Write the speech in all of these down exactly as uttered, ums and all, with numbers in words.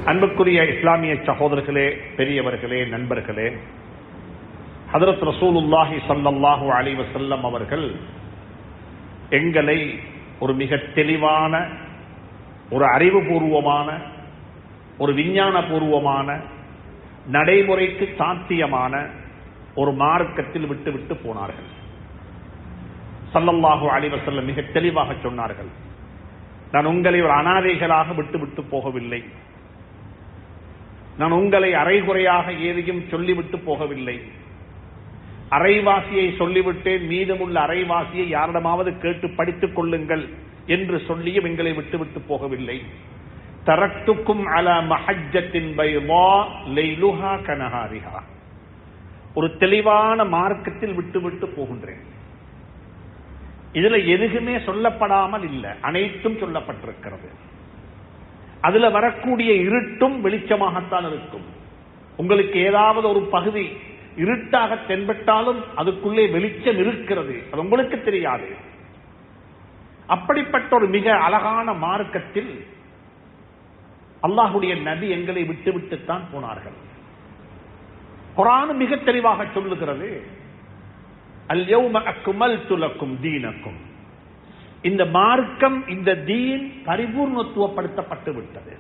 அன்புக்குரிய இஸ்லாமிய சகோதரர்களே, பெரியவர்களே, நண்பர்களே, ஹதரத் ரசூலுல்லாஹி ஸல்லல்லாஹு அலைஹி வஸல்லம் அவர்கள் எங்களை ஒரு மிக தெளிவான, ஒரு அறிவுபூர்வமான, ஒரு விஞ்ஞானபூர்வமான, நடைமுறைக்கு சாத்தியமான ஒரு மார்க்கத்தில் விட்டு விட்டு போனார்கள். ஸல்லல்லாஹு அலைஹி வஸல்லம் மிக தெளிவாக சொன்னார்கள், நான் உங்களை ஒரு அனாதைகளாக விட்டு விட்டு போகவில்லை, நான் உங்களை அரைகுறையாக ஏதையும் சொல்லிவிட்டு போகவில்லை, அரைவாசியை சொல்லிவிட்டேன், மீதமுள்ள அரைவாசியை யாரிடமாவது கேட்டு படித்துக் கொள்ளுங்கள் என்று சொல்லியும் எங்களை விட்டுவிட்டு போகவில்லை. தரக்துக்கும் அலா மஹஜ்ஜத்தின் பைதா லைலுஹா கனஹாரிஹா, ஒரு தெளிவான மார்க்கத்தில் விட்டுவிட்டு போகின்றேன். இதுல எதுவுமே சொல்லப்படாமல் இல்லை, அனைத்தும் சொல்லப்பட்டிருக்கிறது. அதுல வரக்கூடிய இருட்டும் வெளிச்சமாகத்தான் இருக்கும். உங்களுக்கு ஏதாவது ஒரு பகுதி இருட்டாக தென்பட்டாலும் அதுக்குள்ளே வெளிச்சம் இருக்கிறது, அது உங்களுக்கு தெரியாது. அப்படிப்பட்ட ஒரு மிக அழகான மார்க்கத்தில் அல்லாஹுடைய நபி எங்களை விட்டு விட்டுத்தான் போனார்கள். குர்ஆன் மிக தெளிவாக சொல்லுகிறது, அல் யௌம அக்மல்து லக்கும் தீனக்கும், இந்த மார்க்கம், இந்த தீன் பரிபூர்ணத்துவப்படுத்தப்பட்டு விட்டது.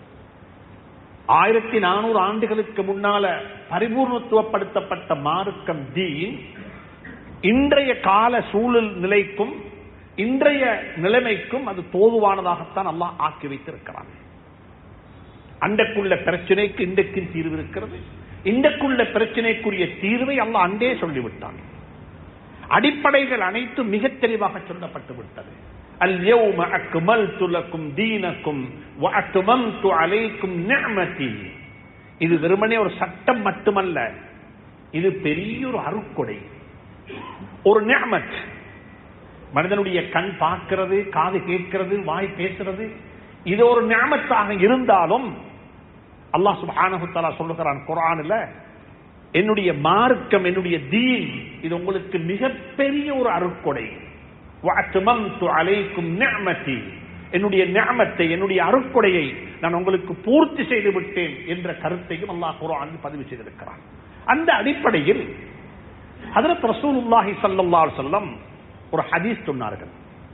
ஆயிரத்தி நானூறு ஆண்டுகளுக்கு முன்னால பரிபூர்ணத்துவப்படுத்தப்பட்ட மார்க்கம் தீன் இன்றைய கால சூழல் நிலைக்கும் இன்றைய நிலைமைக்கும் அது தோதுவானதாகத்தான் அல்லாஹ் ஆக்கி வைத்திருக்கிறான். அன்றைக்குள்ள பிரச்சனைக்கு இன்றைக்கும் தீர்வு இருக்கிறது, இன்றைக்குள்ள பிரச்சனைக்குரிய தீர்வை அல்லாஹ் அன்றே சொல்லிவிட்டான். அடிப்படைகள் அனைத்தும் மிக தெளிவாக சொல்லப்பட்டு விட்டது. அல் யௌம அக்மல்து லக்கும் தீனக்கும் வ அத்மம்து அலைக்கும் நிஅமதி. இது வெறுமனே ஒரு சட்டம் மட்டுமல்ல, இது பெரிய ஒரு அருட்கொடை, ஒரு நிஅமத். மனிதனுடைய கண் பார்க்கிறது, காது கேட்கிறது, வாய் பேசுறது, இது ஒரு நிஅமத்தாக இருந்தாலும் அல்லாஹ் சுப்ஹானஹு வ தஆலா சொல்லுகிறான் குர்ஆனில், என்னுடைய மார்க்கம், என்னுடைய தீன், இது உங்களுக்கு மிகப்பெரிய ஒரு அருட்கொடை. வஅத்மம்து அலைக்கும் நிஅமதி, என்னுடைய நிஅமத்தை, என்னுடைய அருட்கொடையை நான் உங்களுக்கு பூர்த்தி செய்து விட்டேன் என்ற கருத்தையும் அல்லாஹ் குர்ஆனில் பதிவு செய்திருக்கிறான். அந்த அடிப்படையில் ஹஜ்ரத் ரசூலுல்லாஹி ஸல்லல்லாஹு அலைஹி வஸல்லம் ஒரு ஹதீஸ் சொன்னார்கள்,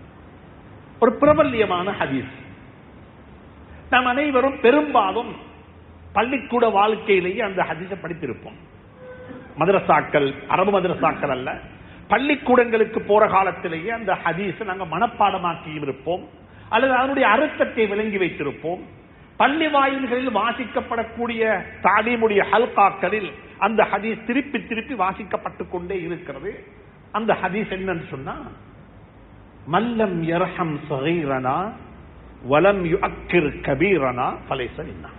ஒரு பிரபல்யமான ஹதீஸ். நாம் அனைவரும் பெரும்பாலும் பள்ளிக்கூட வாழ்க்கையிலேயே அந்த ஹதீஸை படித்திருப்போம். மதரசாக்கள், அரபு மதரசாக்கள் அல்ல, பள்ளிக்கூடங்களுக்கு போற காலத்திலேயே அந்த ஹதீஸை நாங்கள் மனப்பாடமாக்கி இருப்போம், அல்லது அதனுடைய அர்த்தத்தை விளங்கி வைத்திருப்போம். பள்ளி வாயில்களில் வாசிக்கப்படக்கூடிய தாலீமுடைய ஹல்காக்களில் அந்த ஹதீஸ் திருப்பி திருப்பி வாசிக்கப்பட்டுக் கொண்டே இருக்கிறது. அந்த ஹதீஸ் என்னன்னு சொன்னா, மல்லம் யர்ஹம் ஸகீரனா வலம் யுஅக்கிர் கபீரனா ஃபலைஸ மின்னா.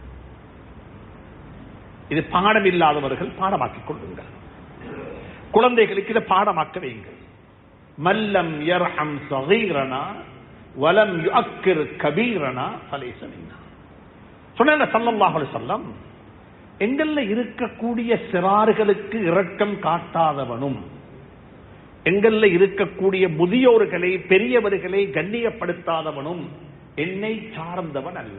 இது பாடம் இல்லாதவர்கள் பாடமாக்கிக் கொள்ளுங்கள், குழந்தைகளுக்கு இதை பாடமாக்க வையுங்கள். மல்லம் யர்ஹம் ஸகீரனா வலம் யுஅக்கிர் கபீரனா ஃபலைஸ மின்னா. சொன்னாங்க ஸல்லல்லாஹு அலைஹி வஸல்லம், எங்கள்ல இருக்கக்கூடிய சிறார்களுக்கு இரக்கம் காட்டாதவனும், எங்கள்ல இருக்கக்கூடிய முதியோர்களை, பெரியவர்களை கண்ணியப்படுத்தாதவனும் என்னை சார்ந்தவன் அல்ல.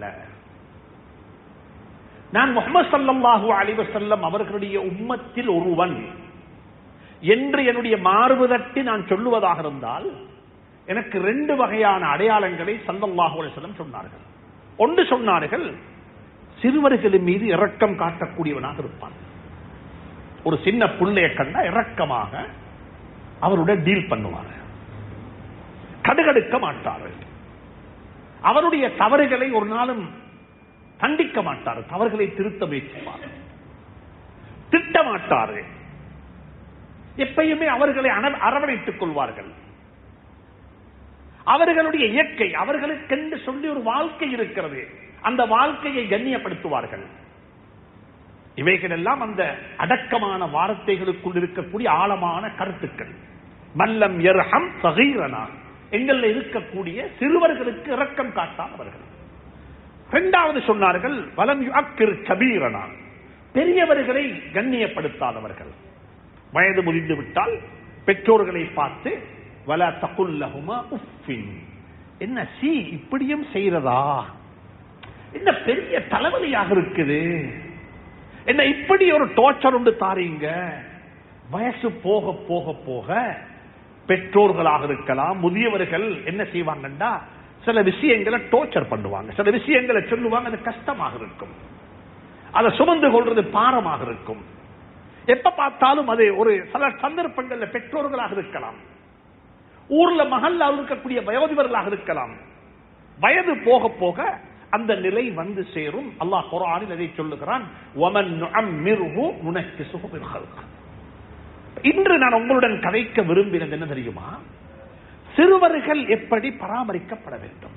நான் முஹம்மது ஸல்லல்லாஹு அலைஹி வஸல்லம் அவர்களுடைய உம்மத்தில் ஒருவன் என்று என்னுடைய மார்பு தட்டி நான் சொல்லுவதாக இருந்தால், எனக்கு ரெண்டு வகையான அடையாளங்களை ஸல்லல்லாஹு அலைஹி வஸல்லம் சொன்னார்கள். ஒன்று சொன்னார்கள், சிறுவர்களின் மீது இரக்கம் காட்டக்கூடியவனாக இருப்பான். ஒரு சின்ன புள்ளைய கண்டா இரக்கமாக அவருடைய டீல் பண்ணுவார், கடுகடுக்க மாட்டார்கள். அவருடைய தவறுகளை ஒரு நாளும் கண்டிக்க மாட்டார், தவறுகளை திருத்த முயற்சிப்பார், திட்டமாட்டார். எப்பயுமே அவர்களை அரவணைத்துக் கொள்வார்கள். அவர்களுடைய இயற்கை, அவர்களுக்கென்று சொல்லி ஒரு வாழ்க்கை இருக்கிறது, அந்த வாழ்க்கையை கண்ணியப்படுத்துவார்கள். இவைகள் எல்லாம் அந்த அடக்கமான வார்த்தைகளுக்குள் இருக்கக்கூடிய ஆழமான கருத்துக்கள். மல்லம் யர்ஹம் ஸகீரனா, எங்கள் இருக்கக்கூடிய சிறுவர்களுக்கு இரக்கம் காட்டாதவர்கள். இரண்டாவது சொன்னார்கள், வலம் யுஅக்கிர் கபீரனா, பெரியவர்களை கண்ணியப்படுத்தாதவர்கள். வயது முதிர்ந்து விட்டால் பெற்றோர்களை பார்த்து வலா தகுல் லஹுமா உஃபின், என்ன சி இப்படியும் செய்யறதா, என்ன பெரிய தலைவலியாக இருக்குது, என்ன இப்படி ஒரு டோர்ச்சர் உண்டு தாரீங்க. வயசு போக போக போக பெற்றோர்களாக இருக்கலாம், முதியவர்கள் என்ன செய்வாங்கன்னா சில விஷயங்களை டோர்ச்சர் பண்ணுவாங்க, சில விஷயங்களை சொல்லுவாங்க, அது கஷ்டமாக இருக்கும், அதை சுமந்து கொள்றது பாரமாக இருக்கும். எப்ப பார்த்தாலும் அது ஒரு சில சந்தர்ப்பங்கள்ல பெற்றோர்களாக இருக்கலாம், ஊர்ல மகல்ல இருக்கக்கூடிய வயோதிபர்களாக இருக்கலாம். வயது போக போக அந்த நிலை வந்து சேரும். அல்லாஹ் குர்ஆனில் அதை சொல்லுகிறான், வமன் நுஅம்மிருஹு நுனக்கிசுஹு பில் ஹல்க். இன்று நான் உங்களுடன் கதைக்க விரும்பினது என்ன தெரியுமா? சிறுவர்கள் எப்படி பராமரிக்கப்பட வேண்டும்.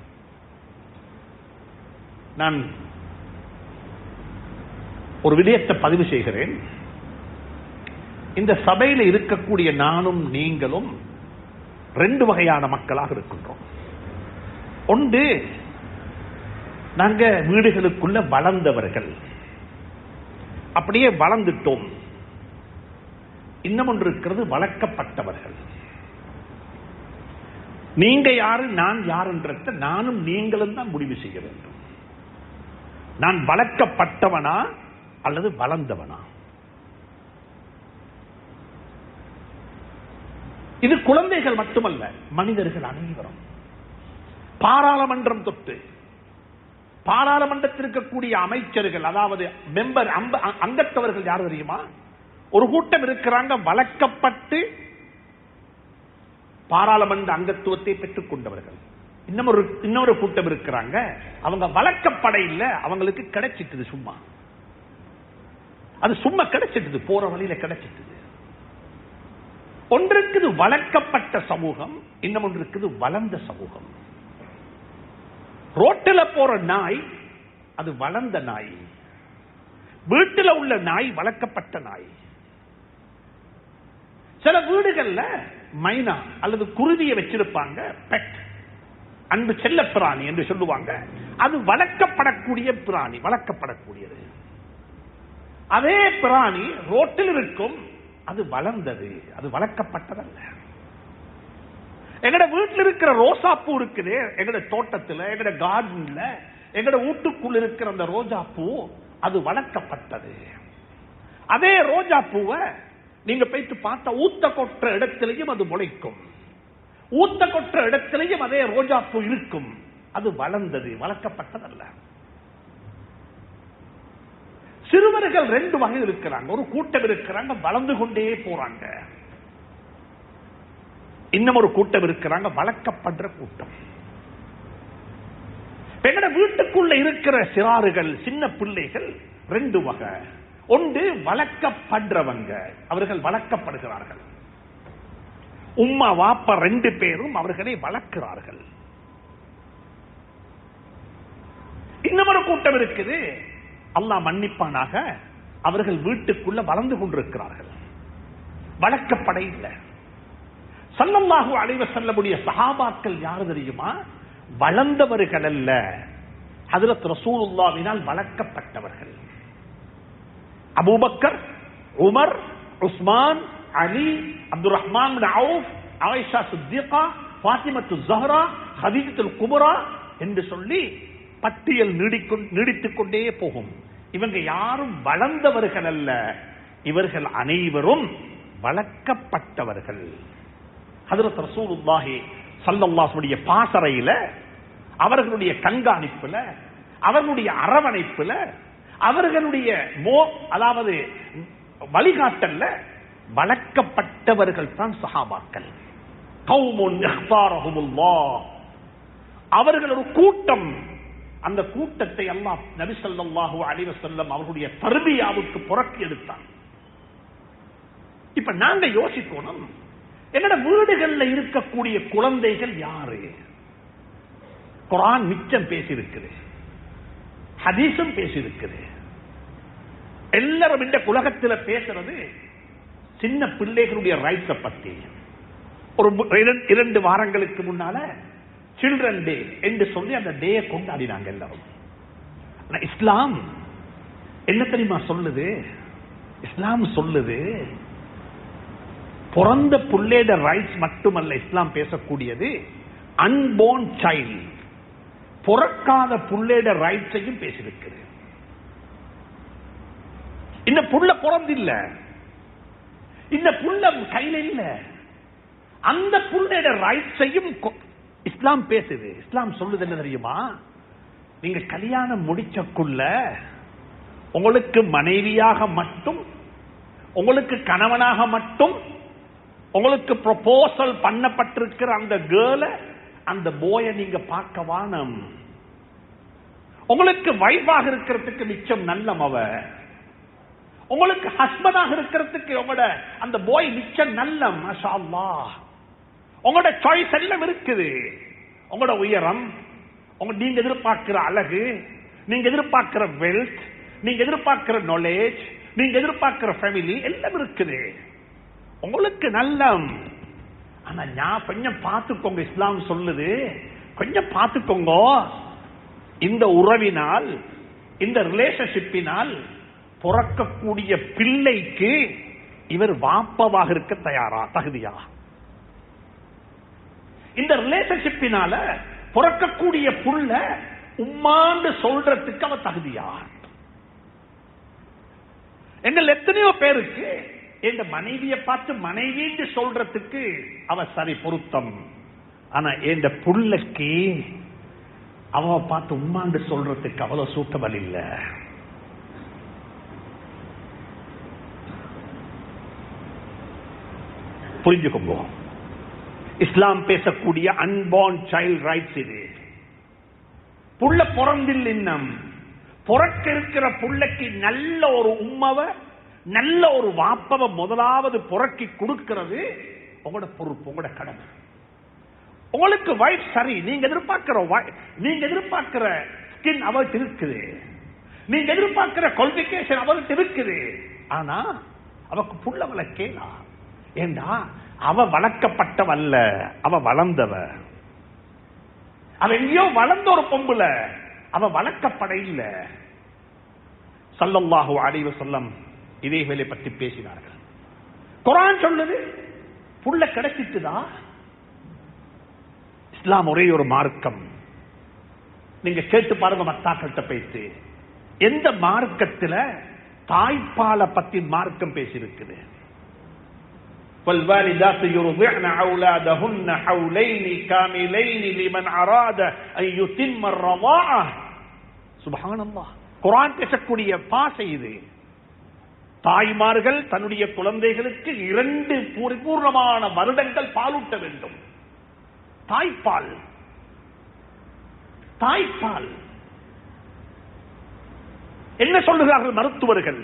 நான் ஒரு விடயத்தை பதிவு செய்கிறேன். இந்த சபையில் இருக்கக்கூடிய நானும் நீங்களும் ரெண்டு வகையான மக்களாக இருக்கின்றோம். ஒன்று, நாங்க வீடுகளுக்குள்ள வளர்ந்தவர்கள், அப்படியே வளர்ந்துட்டோம். இன்னும் ஒன்று இருக்கிறது, வளர்க்கப்பட்டவர்கள். நீங்க யாரு நான் யாருன்றத நானும் நீங்களும் தான் முடிவு செய்ய வேண்டும். நான் வளர்க்கப்பட்டவனா அல்லது வளர்ந்தவனா? இது குழந்தைகள் மட்டுமல்ல, மனிதர்கள் அனைவரும். பாராளுமன்றம் தொட்டு பாராளுமன்றத்தில் இருக்கக்கூடிய அமைச்சர்கள், அதாவது மெம்பர் அங்கத்தவர்கள் யார் தெரியுமா? ஒரு கூட்டம் இருக்கிறாங்க வளர்க்கப்பட்டு பாராளுமன்ற அங்கத்துவத்தை பெற்றுக் கொண்டவர்கள். இன்னொரு இன்னொரு கூட்டம் இருக்கிறாங்க, அவங்க வளர்க்கப்பட இல்லை, அவங்களுக்கு கிடைச்சிட்டது சும்மா. அது சும்மா கிடைச்சிட்டது, போற வழியில கிடைச்சிட்டது. ஒன்று இருக்குது வளர்க்கப்பட்ட சமூகம், இன்னும் ஒன்று இருக்குது வளர்ந்த சமூகம். ரோட்டில் போற நாய் அது வளர்ந்த நாய், வீட்டில் உள்ள நாய் வளர்க்கப்பட்ட நாய். சில வீடுகள்ல மைனா அல்லது குருவியை வச்சிருப்பாங்க, பெட், அன்பு செல்ல பிராணி என்று சொல்லுவாங்க. அது வளர்க்கப்படக்கூடிய பிராணி, வளர்க்கப்படக்கூடியது. அதே பிராணி ரோட்டில் இருக்கும், அது வளர்ந்தது, அது வளர்க்கப்பட்டதல்ல. எங்கட வீட்டில் இருக்கிற ரோசா பூ இருக்குது, எங்கட தோட்டத்தில், எங்கட கார்டன்ல, எங்கட வீட்டுக்குள்ள இருக்கிற அந்த ரோஜா பூ அது வளர்க்கப்பட்டது. அதே ரோஜா பூவை நீங்க போயிட்டு பார்த்தா ஊத்த கொற்ற இடத்திலையும் அது முளைக்கும், ஊத்த கொற்ற இடத்திலையும் அதே ரோஜா பூ இருக்கும், அது வளர்ந்தது, வளர்க்கப்பட்டதல்ல. சிறுவர்கள் ரெண்டு வகை இருக்கிறாங்க. ஒரு கூட்டம் இருக்கிறாங்க வளர்ந்து கொண்டே போறாங்க, இன்னும் ஒரு கூட்டம் இருக்கிறாங்க வளர்க்கப்படுற கூட்டம். எங்கட வீட்டுக்குள்ள இருக்கிற சிறார்கள், சின்ன பிள்ளைகள் ரெண்டு வகை. ஒன்று வளர்க்கப்படுறவங்க, அவர்கள் வளர்க்கப்படுகிறார்கள். உம்மா வாப்பா ரெண்டு பேரும் அவர்களை வளர்க்கிறார்கள். இன்னும் ஒரு கூட்டம் இருக்குது, அல்லாஹ் மன்னிப்பானாக, அவர்கள் வீட்டுக்குள்ள வளர்ந்து கொண்டிருக்கிறார்கள், வளர்க்கப்பட இல்லை. ஸல்லல்லாஹு அலைஹி வஸல்லமுடைய சஹாபாக்கள் யார் தெரியுமா? வளர்ந்தவர்கள் அல்ல, ஹஜ்ரத் ரசூலுல்லாஹ்வினால் வளர்க்கப்பட்டவர்கள். Abu Bakr, Umar, Usman, Ali, Abdul Rahman bin Awf, Aisha Siddiqa, ஃபாத்திமத்து ஸஹ்ரா, ஹதீஜத்துல் குப்ரா என்று சொல்லி பட்டியல் நீடித்துக் கொண்டே போகும். இவங்க யாரும் வளர்ந்தவர்கள் அல்ல, இவர்கள் அனைவரும் வளர்க்கப்பட்டவர்கள். ஹஜ்ரத் ரசூலுல்லாஹி ஸல்லல்லாஹு அலைஹி வஸல்லம் பாசறையில, அவர்களுடைய கண்காணிப்புல, அவர்களுடைய அரவணைப்புல, அவர்களுடைய மோ அதாவது வழிகாட்டல்ல வளர்க்கப்பட்டவர்கள் தான் சஹாபாக்கள். கௌமுன் இஹ்தாரஹுமுல்லாஹ், அவர்கள் ஒரு கூட்டம். அந்த கூட்டத்தை அல்லாஹ் நபி ஸல்லல்லாஹு அலைஹி வஸல்லம் அவர்களுடைய தர்பியாவுக்கு புறக்கி எடுத்தார். இப்ப நாங்க யோசிக்கணும், என்னோட வீடுகள்ல இருக்கக்கூடிய குழந்தைகள் யாரு? குர்ஆன் மிச்சம் பேசியிருக்குது, ஹதீஸும் பேசியிருக்குது. எல்லாரும் இந்த உலகத்தில் பேசுறது சின்ன பிள்ளைகளுடைய ரைட்ஸை பத்தி. ஒரு இரண்டு வாரங்களுக்கு முன்னால சில்ட்ரன் டே என்று சொல்லி அந்த டே கொண்டாடினாங்க எல்லாரும். இஸ்லாம் என்ன தெரியுமா சொல்லுது? இஸ்லாம் சொல்லுது, பிறந்த பிள்ளையோட ரைட்ஸ் மட்டுமல்ல இஸ்லாம் பேசக்கூடியது, அன்போர்ன் சைல்ட், பிறக்காத புள்ளையோட ரைட்ஸையும் பேசியிருக்கிறது. இந்த புள்ள பிறந்தில்ல, இந்த புள்ள கையில இல்ல, அந்த புள்ளையோட ரைட்ஸையும் இஸ்லாம் பேசுது. இஸ்லாம் சொல்லுது என்ன தெரியுமா? நீங்க கல்யாணம் முடிச்சக்குள்ள உங்களுக்கு மனைவியாக மட்டும், உங்களுக்கு கணவனாக மட்டும், உங்களுக்கு ப்ரொபோசல் பண்ணப்பட்டிருக்கிற அந்த கேர்ள, அந்த போய நீங்க பார்க்க வானம். உங்களுக்கு வைஃபாக இருக்கிறதுக்கு மிச்சம் நல்லம் அவ, உங்களுக்கு ஹஸ்பண்டாக இருக்கிறதுக்கு உங்களோட அந்த போய் மிச்சம் நல்லம். மாஷா அல்லாஹ், உங்களோட சாய்ஸ் எல்லாம் இருக்குது. உங்களோட உயரம், நீங்க எதிர்பார்க்கிற அழகு, நீங்க எதிர்பார்க்கிற வெல்த், நீங்க எதிர்பார்க்கிற நாலேஜ், நீங்க எதிர்பார்க்கிற ஃபேமிலி எல்லாம் இருக்குது. உங்களுக்கு நல்லம். ஆனா நான் கொஞ்சம் பார்த்துக்கோங்க, இஸ்லாம் சொல்லுது கொஞ்சம் பார்த்துக்கோங்க. இந்த உறவினால், இந்த ரிலேஷன்ஷிப்பினால் பிறக்கக்கூடிய பிள்ளைக்கு இவர் வாப்பவாக இருக்க தயாரா, தகுதியா? இந்த ரிலேஷன்ஷிப்பினால பிறக்கக்கூடிய புள்ள உம்மாண்டு சொல்றதுக்கு அவ தகுதியா? எங்கள் எத்தனையோ பேருக்கு என் மனைவியை பார்த்து மனைவின்னு சொல்றதுக்கு அவ சரி பொருத்தம். ஆனா என் புள்ளைக்கு அவ பார்த்து உம்மாண்டு சொல்றதுக்கு அவ்வளவு சூட்டபல் இல்ல. புரிஞ்சுக்கோங்க, இஸ்லாம் பேசக்கூடிய அன்பார்ன் சைல்ட் ரைட்ஸ் இது. புள்ள பிறந்தில் இன்னும் பிறக்க இருக்கிற புள்ளைக்கு நல்ல ஒரு உம்மவை, நல்ல ஒரு வாப்பவை முதலாவது புறக்கி கொடுக்கிறது உங்களோட பொறுப்பு, உங்களோட கடமை. உங்களுக்கு வைஃப் சரி, நீங்க எதிர்பார்க்கிற நீங்க எதிர்பார்க்கிற ஸ்கின் அவர்கிட்ட இருக்குது, நீங்க எதிர்பார்க்கிற குவாலிபிகேஷன் அவர்கிட்ட இருக்குது. ஆனா அவக்கு புள்ள வளர்க்கேனா? ஏண்டா அவ வளர்க்கப்பட்டவல்ல, அவ வளர்ந்தவ. அவ எங்கேயோ வளர்ந்த ஒரு பொம்புல, அவ வளர்க்கப்பட இல்ல. ஸல்லல்லாஹு அலைஹி வஸல்லம் இதே வேலை பற்றி பேசினார்கள். குர்ஆன் சொல்லுது புள்ள கிடைச்சிட்டுதா? இஸ்லாம் ஒரே ஒரு மார்க்கம். நீங்க கேட்டு பாருங்க மத்தாக்கள்கிட்ட பேசி, எந்த மார்க்கத்தில் தாய்ப்பாலை பத்தி மார்க்கம் பேசியிருக்குது? والوالدات يرضعن أولادهن حولين كاملين لمن أراد أن يتم الرضاعة. سبحان الله. குர்ஆன் பேசக்கூடிய பாசை இது. தாய்மார்கள் தன்னுடைய குழந்தைகளுக்கு இரண்டு பரிபூர்ணமான வருடங்கள் பாலூட்ட வேண்டும். தாய்ப்பால், தாய்ப்பால். என்ன சொல்லுகிறார்கள் மருத்துவர்கள்?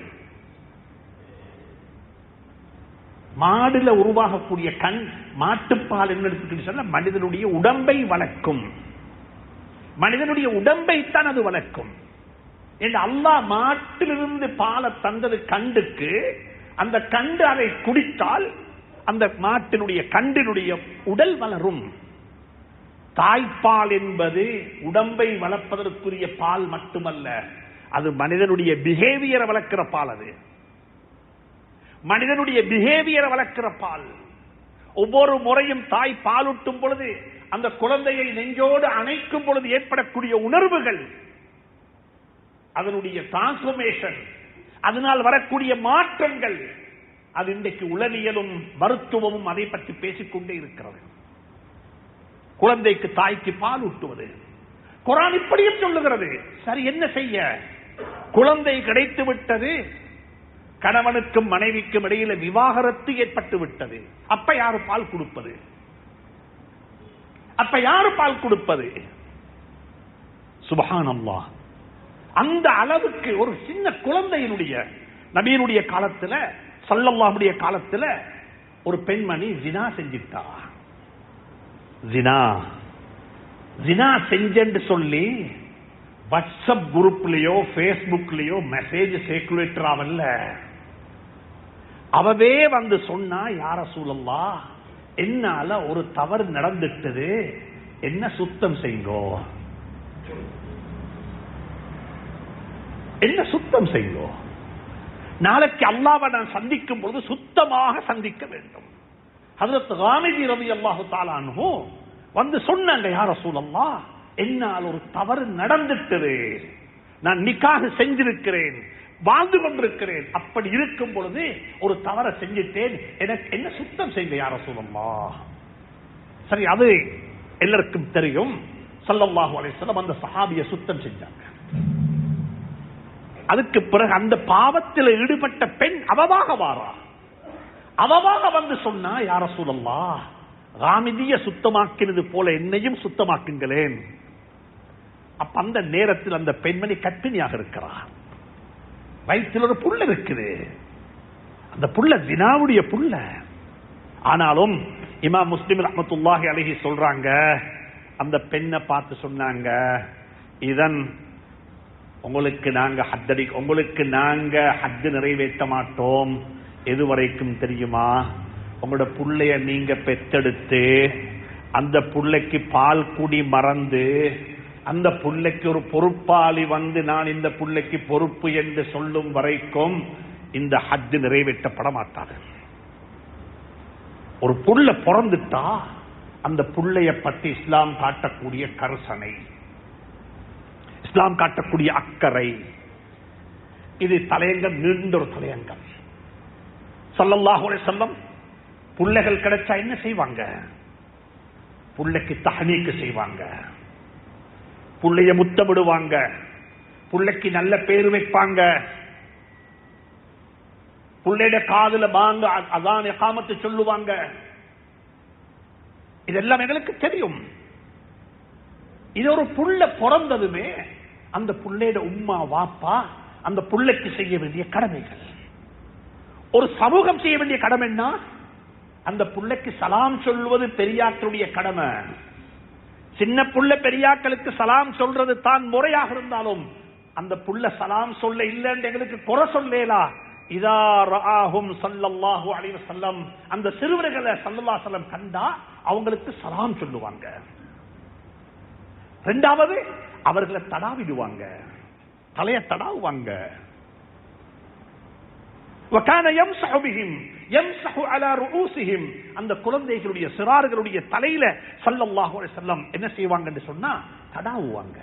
மாடுல உருவாகக்கூடிய கண் மாட்டுப்பால் என்ன எடுத்துக்கிட்டு சொன்னா மனிதனுடைய உடம்பை வளர்க்கும், மனிதனுடைய உடம்பை தான் அது வளர்க்கும். அல்லாஹ் மாட்டிலிருந்து பாலை தந்தது கண்டுக்கு, அந்த கண்டு அதை குடித்தால் அந்த மாட்டினுடைய கண்டினுடைய உடல் வளரும். தாய்ப்பால் என்பது உடம்பை வளர்ப்பதற்குரிய பால் மட்டுமல்ல, அது மனிதனுடைய பிஹேவியரை வளர்க்கிற பால். அது மனிதனுடைய பிஹேவியரை வளர்க்கிற பால். ஒவ்வொரு முறையும் தாய் பாலூட்டும் பொழுது அந்த குழந்தையை நெஞ்சோடு அணைக்கும் பொழுது ஏற்படக்கூடிய உணர்வுகள், அதனுடைய டிரான்ஸ்பர்மேஷன், அதனால் வரக்கூடிய மாற்றங்கள், அது இன்றைக்கு உளவியலும் மருத்துவமும் அதை பற்றி பேசிக்கொண்டே இருக்கிறது. குழந்தைக்கு தாய்க்கு பால் ஊட்டுவது குர்ஆன் இப்படியும் சொல்லுகிறது. சரி, என்ன செய்ய? குழந்தை கிடைத்து விட்டது, கணவனுக்கும் மனைவிக்கும் இடையில விவாகரத்து ஏற்பட்டு விட்டது. அப்ப யாரு பால் கொடுப்பது? அப்ப யாரு பால் கொடுப்பது? சுப்ஹானல்லாஹ். அந்த அளவுக்கு ஒரு சின்ன குழந்தையினுடைய, நபியினுடைய காலத்துல, ஸல்லல்லாஹுடைய காலத்துல ஒரு பெண்மணி ஜினா செஞ்சிட்டா. ஜினா ஜினா செஞ்சேன்னு சொல்லி வாட்ஸ்அப் குரூப்லயோ பேஸ்புக்லயோ மெசேஜ் சர்க்குலேட்டர் ஆவல்ல, அவவே வந்து சொன்னா, யா ரசூலல்லாஹ் என்னால ஒரு தவறு நடந்துட்டது, என்ன சுத்தம் செய்யுங்கோ, என்ன சுத்தம் செய்யுங்கோ. நாளைக்கு அல்லாஹ்வை நான் சந்திக்கும் பொழுது சுத்தமாக சந்திக்க வேண்டும். ஹஜ்ரத் காமிதி ரலியல்லாஹு தஆலா அன்ஹு வந்து சொன்னாங்க, யா ரசூலல்லாஹ் என்னால் ஒரு தவறு நடந்துட்டது, நான் நிக்காஹ் செஞ்சிருக்கிறேன், வாழ்ந்து கொண்டிருக்கிறேன், அப்படி இருக்கும் பொழுது ஒரு தவறை செஞ்சிட்டேன், எனக்கு என்ன சுத்தம் செய்ய யா ரசூலல்லாஹ். சரி, அது எல்லாருக்கும் தெரியும். ஸல்லல்லாஹு அலைஹி வஸல்லம் அந்த சஹாபியை சுத்தம் செஞ்சாங்க. அதுக்கு பிறகு அந்த பாவத்தில் ஈடுபட்ட பெண் அவவாக வாரா, அவவாக வந்து சொன்னா யா ரசூலல்லாஹ், ராமிதிய சுத்தமாக்கினது போல என்னையும் சுத்தமாக்குங்களேன். அப்ப அந்த நேரத்தில் அந்த பெண்மணி கற்பிணியாக இருக்கிறார். வயிற்றில் ஒரு புள்ள இருக்குது, அந்த புள்ள தினாவுடைய புள்ள. ஆனாலும் இமாம் முஸ்லிம் ரஹ்மத்துல்லாஹி அலைஹி சொல்றாங்க, அந்த பெண்ணை பார்த்து சொன்னாங்க, இதன் உங்களுக்கு நாங்க ஹத்தடி உங்களுக்கு நாங்க ஹத்து நிறைவேற்ற மாட்டோம். எதுவரைக்கும் தெரியுமா? உங்களோட புள்ளைய நீங்க பெத்தெடுத்து அந்த புள்ளைக்கு பால் குடி மறந்து அந்த புள்ளைக்கு ஒரு பொறுப்பாளி வந்து நான் இந்த புள்ளைக்கு பொறுப்பு என்று சொல்லும் வரைக்கும் இந்த ஹஜ் நிறைவேற்றப்பட மாட்டாது. ஒரு புள்ள பிறந்துட்டா அந்த புள்ளைய பற்றி இஸ்லாம் காட்டக்கூடிய கருசனை, இஸ்லாம் காட்டக்கூடிய அக்கறை, இது தலையங்கம், நீண்ட ஒரு தலையங்கம். ஸல்லல்லாஹு அலைஹி வஸல்லம் புள்ளைகள் கிடைச்சா என்ன செய்வாங்க? புள்ளைக்கு தஹ்னீக் செய்வாங்க, புள்ளைய முத்தமிடுவாங்க, புள்ளைக்கு நல்ல பேரு வைப்பாங்க, புள்ளைய காதுல வாங்க அதான் இகாமத்து சொல்லுவாங்க. இதெல்லாம் எங்களுக்கு தெரியும். இது ஒரு புள்ள பிறந்ததுமே அந்த புள்ளையோட உம்மா வாப்பா அந்த புள்ளைக்கு செய்ய வேண்டிய கடமைகள். ஒரு சமூகம் செய்ய வேண்டிய கடமை என்ன? அந்த புள்ளைக்கு சலாம் சொல்வது பெரியாக்களுடைய கடமை. சின்ன புள்ள பெரியாக்களுக்கு சலாம் சொல்றது தான் முறையாக இருந்தாலும் அந்த புள்ள சலாம் சொல்ல இல்லைன்னு எங்களுக்கு குறை சொல்லலா. இதா ரஆஹும் ஸல்லல்லாஹு அலைஹி வஸல்லம், அந்த சிறுவர்களை ஸல்லல்லாஹு அலைஹி வஸல்லம் கண்டா அவங்களுக்கு சலாம் சொல்லுவாங்க. இரண்டாவது, அவர்களை தடாவிடுவாங்க, தலைய தடாவுவாங்க. وكان يمسح بهم يمسح على رؤوسهم, அந்த குழந்தைகளுடைய சிறார்களுடைய தலையில ஸல்லல்லாஹு அலைஹி வஸல்லம் என்ன செய்வாங்கன்னு சொன்னா தடாவுவாங்க.